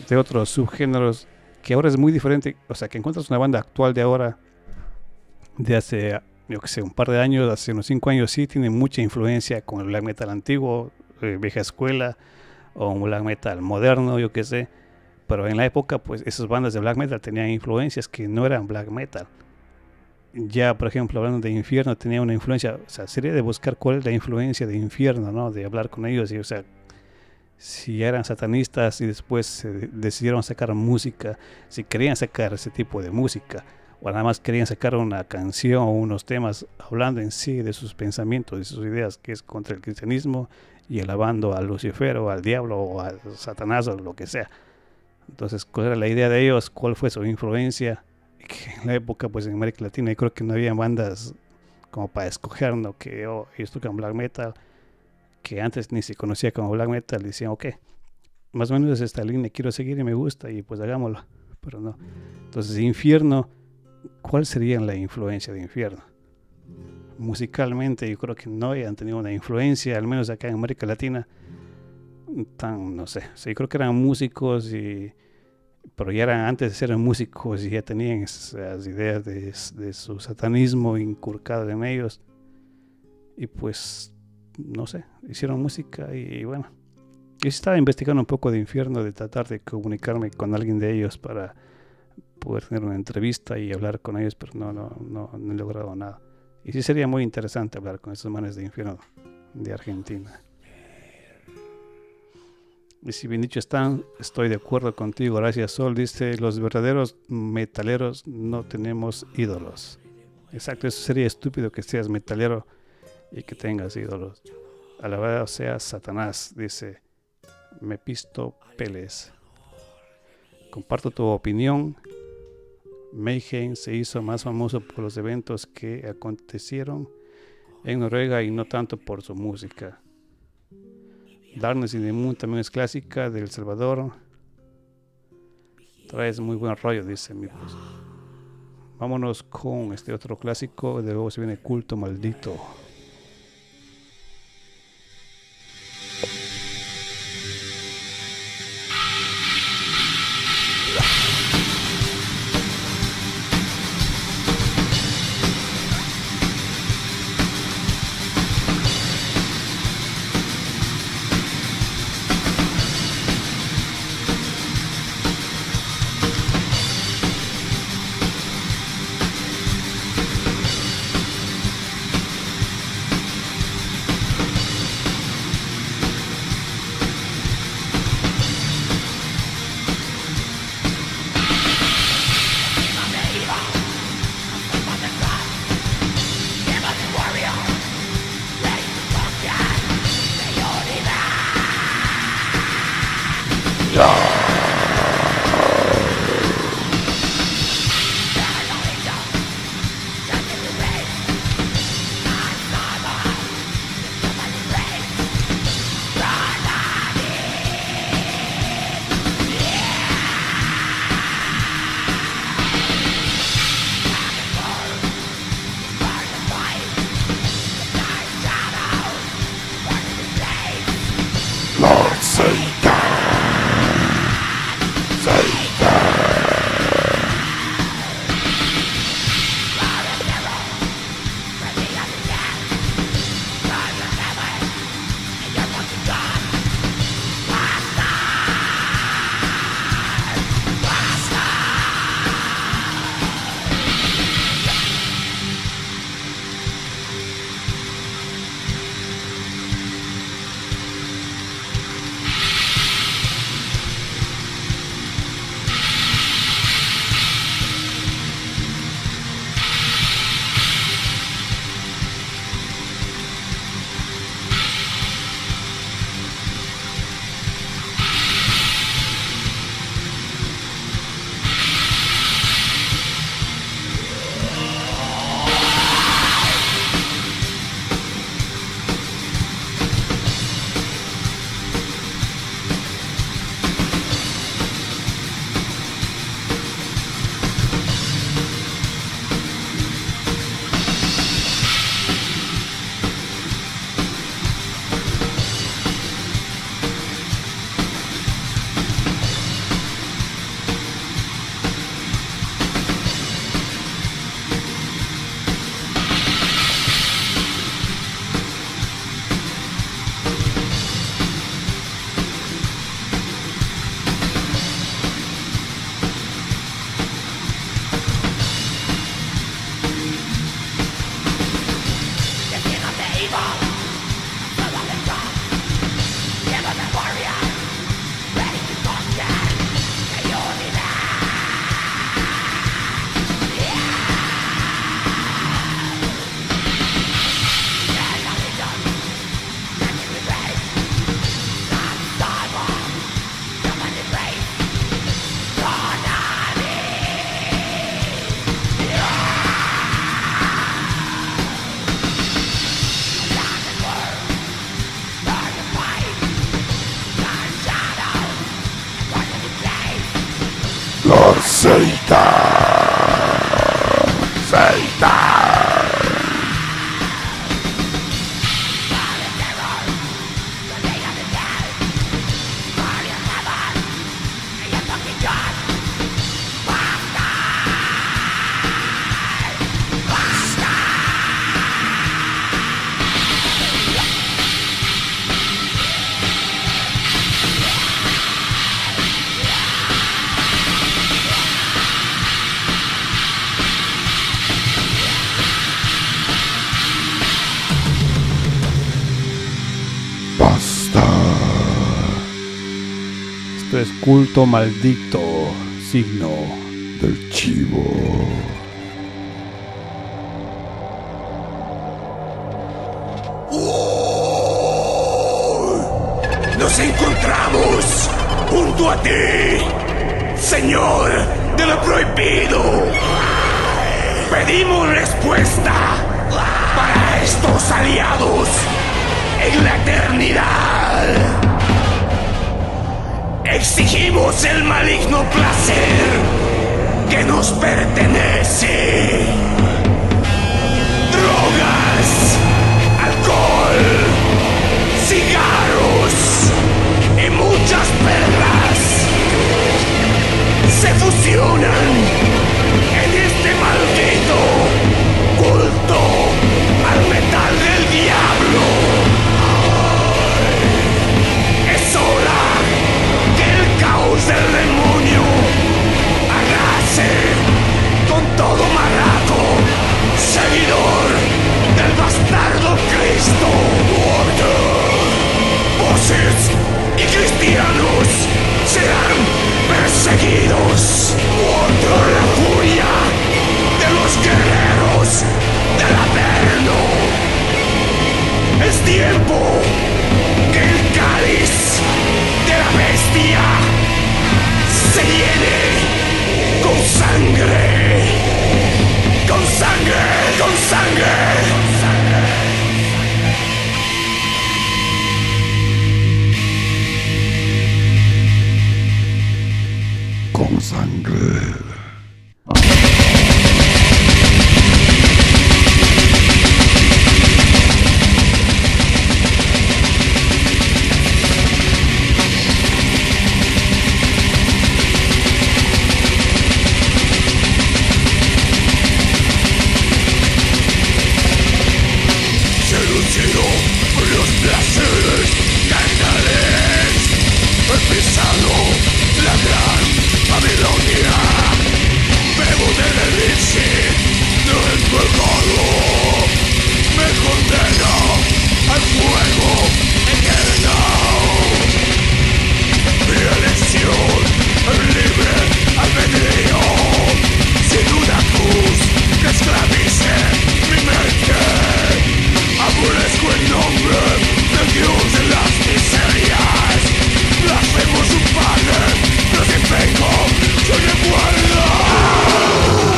de otros subgéneros que ahora es muy diferente. O sea, que encuentras una banda actual de ahora, de hace, yo que sé, un par de años, hace unos cinco años, sí tiene mucha influencia con el black metal antiguo, eh, vieja escuela, o un black metal moderno, yo que sé. Pero en la época, pues esas bandas de black metal tenían influencias que no eran black metal. Ya, por ejemplo, hablando de Infierno, tenía una influencia, o sea, sería de buscar cuál es la influencia de Infierno, ¿no? De hablar con ellos, y, o sea, si eran satanistas y después eh, decidieron sacar música, si querían sacar ese tipo de música, o nada más querían sacar una canción o unos temas hablando en sí de sus pensamientos, de sus ideas, que es contra el cristianismo y alabando a Lucifer o al diablo o a Satanás o lo que sea. Entonces, ¿cuál era la idea de ellos? ¿Cuál fue su influencia? Que en la época, pues en América Latina, yo creo que no había bandas como para escoger, ¿no? Que oh, ellos tocan black metal, que antes ni se conocía como black metal, decían, ok, más o menos es esta línea, quiero seguir y me gusta, y pues hagámoslo, pero no. Entonces, Infierno, ¿cuál sería la influencia de Infierno? Musicalmente, yo creo que no hayan tenido una influencia, al menos acá en América Latina, tan, no sé, o sea, yo creo que eran músicos y pero ya eran, antes de ser músicos, y ya tenían esas ideas de, de su satanismo inculcado en ellos, y pues no sé, hicieron música. Y, y bueno, yo estaba investigando un poco de Infierno, de tratar de comunicarme con alguien de ellos para poder tener una entrevista y hablar con ellos, pero no, no, no, no he logrado nada. Y sí sería muy interesante hablar con esos manes de Infierno de Argentina. Y si bien dicho están, estoy de acuerdo contigo. Gracias, Sol. Dice, los verdaderos metaleros no tenemos ídolos. Exacto, eso sería estúpido, que seas metalero y que tengas ídolos. Alabado sea Satanás, dice Mepisto Pérez. Comparto tu opinión. Mayhem se hizo más famoso por los eventos que acontecieron en Noruega y no tanto por su música. Darkness in the Moon también es clásica de El Salvador. Traes muy buen rollo, dice mi pues. Vámonos con este otro clásico. De luego se viene Culto Maldito. Seitan. Seitan. Basta. Esto es culto maldito, signo Del chivo. Nos encontramos junto a ti, Señor de lo prohibido. Pedimos respuesta para estos aliados en la eternidad. Exigimos el maligno placer que nos pertenece. Drogas, alcohol, cigarros y muchas perlas se fusionan en este maldito culto al metal del diablo. Es hora que el caos del demonio arrase con todo marraco, seguidor del bastardo Cristo. Voces y cristianos serán perseguidos por la furia de los guerreros del Averno. Es tiempo que el cáliz de la bestia se llene con sangre, con sangre, con sangre, con sangre. Con sangre. Seducido por los placeres carnales, he pisado la gran Babilonia. Bebo del elixir del pecado, me condeno al fuego eterno. Mi elección es libre albedrío, sin una cruz que esclavice mi mente. Aborrezco el nombre del Dios de las miserias. Blasfemo su padre, crucifijo su igualdad.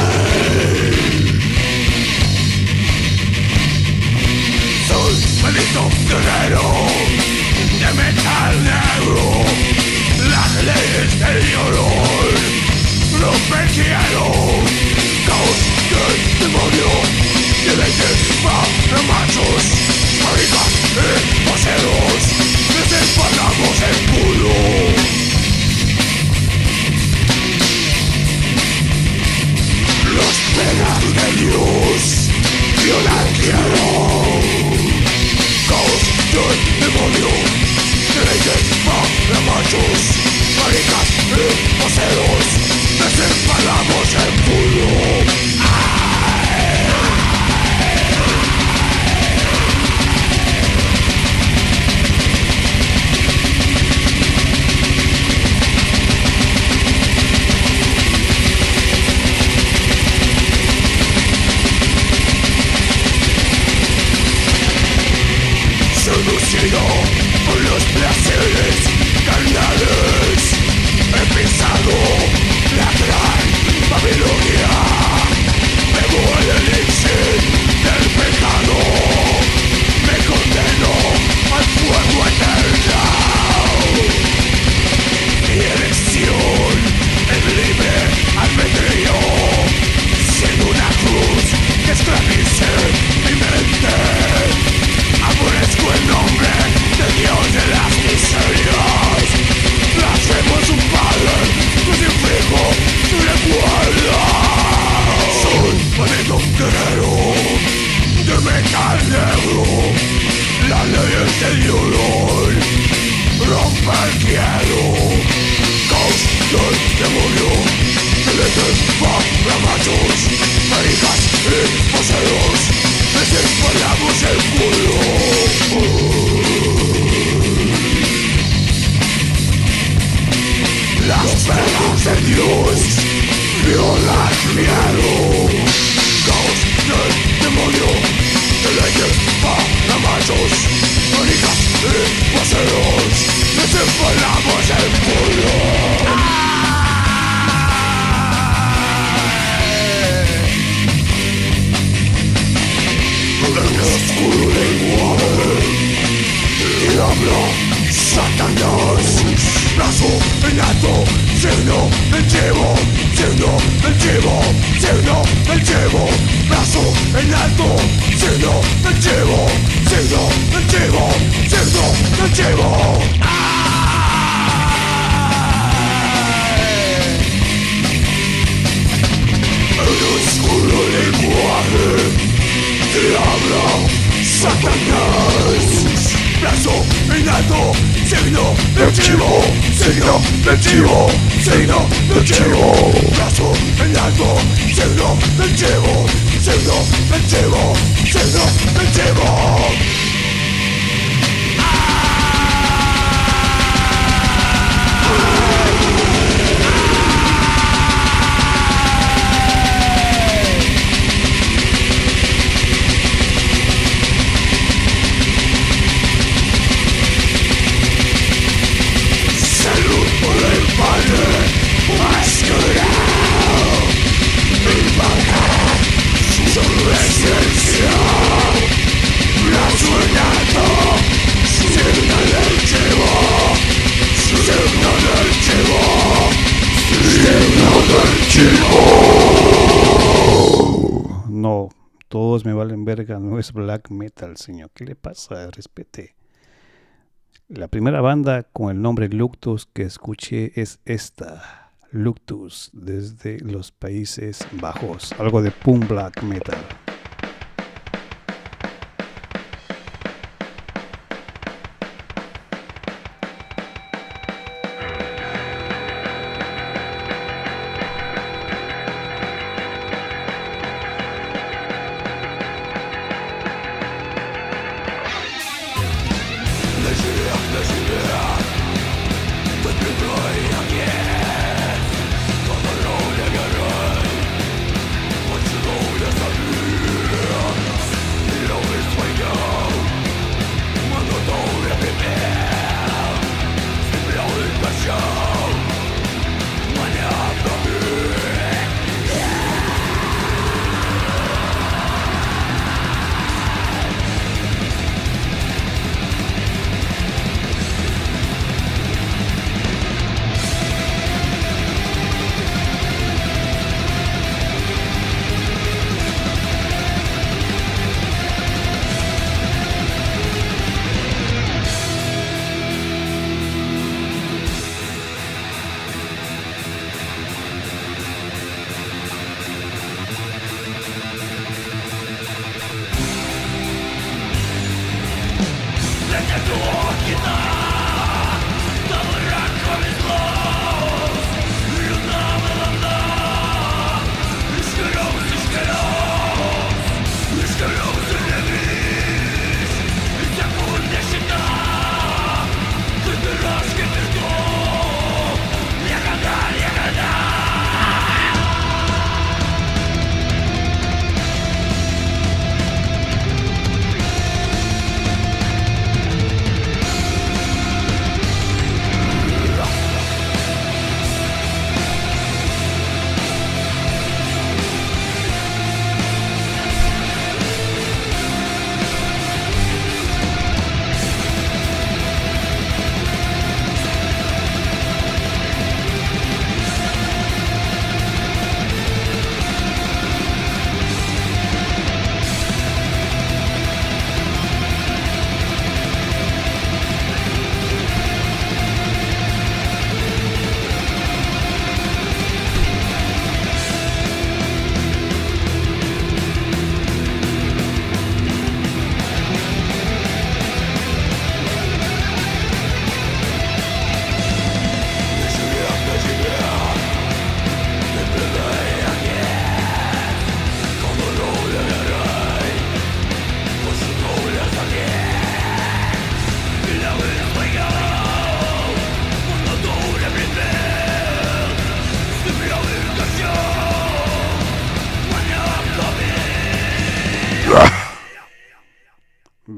Soy maldito guerrero de metal negro. Las leyes del llorón rompequiero. Caos del demonio. Deleite para machos, maricas y paseros. Desemparamos el culo. Los penas de Dios violan quiero. Caos del demonio. Deleite para machos, maricas y paseros. Desemparamos el culo. Seducido por los placeres carnales, he pisado la gran Babilonia. Bebo el elixir del pecado, me condeno al fuego eterno. Mi elección es libre al miedo, caos del demonio, deleite para machos, manijas y paseos, nos empalamos en polvo. En el oscuro lenguaje, diablo, Satanás, brazo en alto, signo del chivo, signo del chivo, signo del chivo, brazo en alto, signo del chivo, signo del chivo, signo del chivo. El oscuro lenguaje, diablo, Satanás, brazo en alto, signo del chivo, signo del chivo, signo del chivo, brazo en alto, signo del chivo, signo del chivo, signo del chivo. No, todos me valen verga, no es black metal, señor. ¿Qué le pasa? Respete. La primera banda con el nombre Luctus que escuché es esta, Luctus, desde los Países Bajos, algo de punk black metal. Todo lo negaré, pues no voy a salir.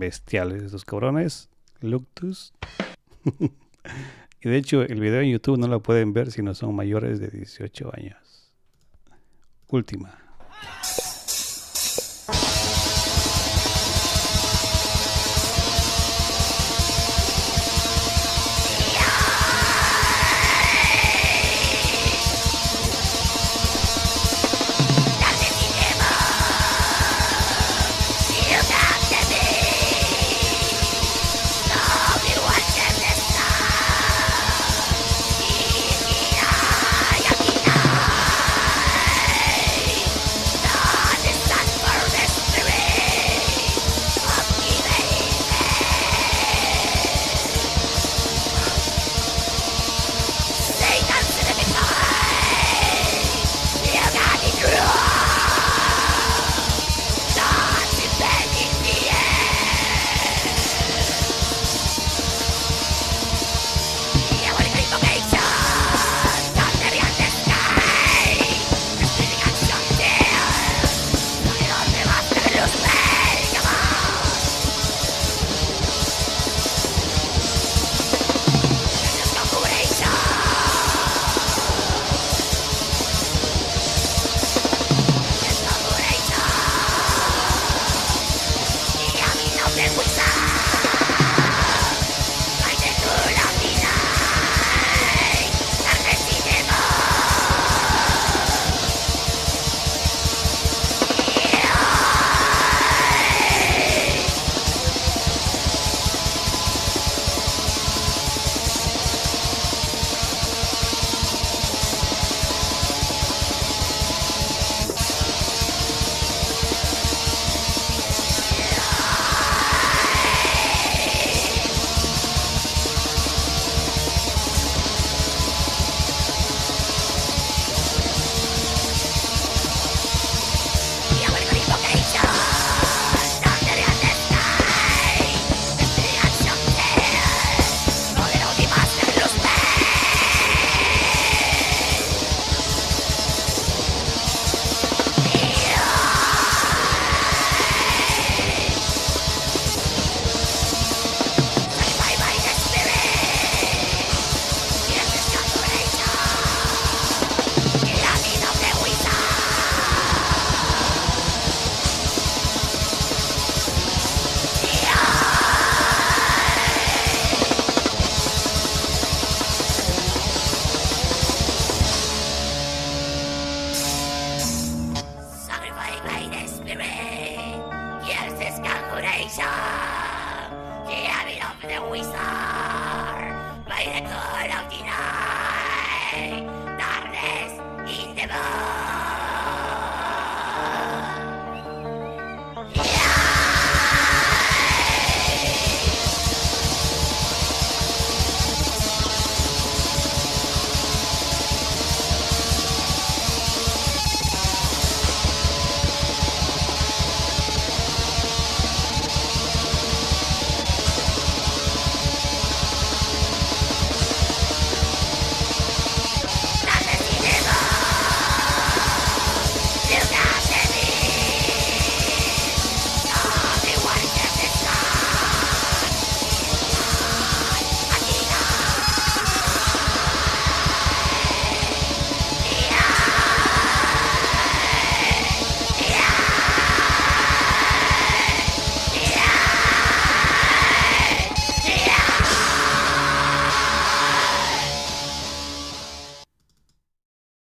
bestiales estos cabrones. Luctus. Y de hecho el video en YouTube no lo pueden ver si no son mayores de dieciocho años. Última.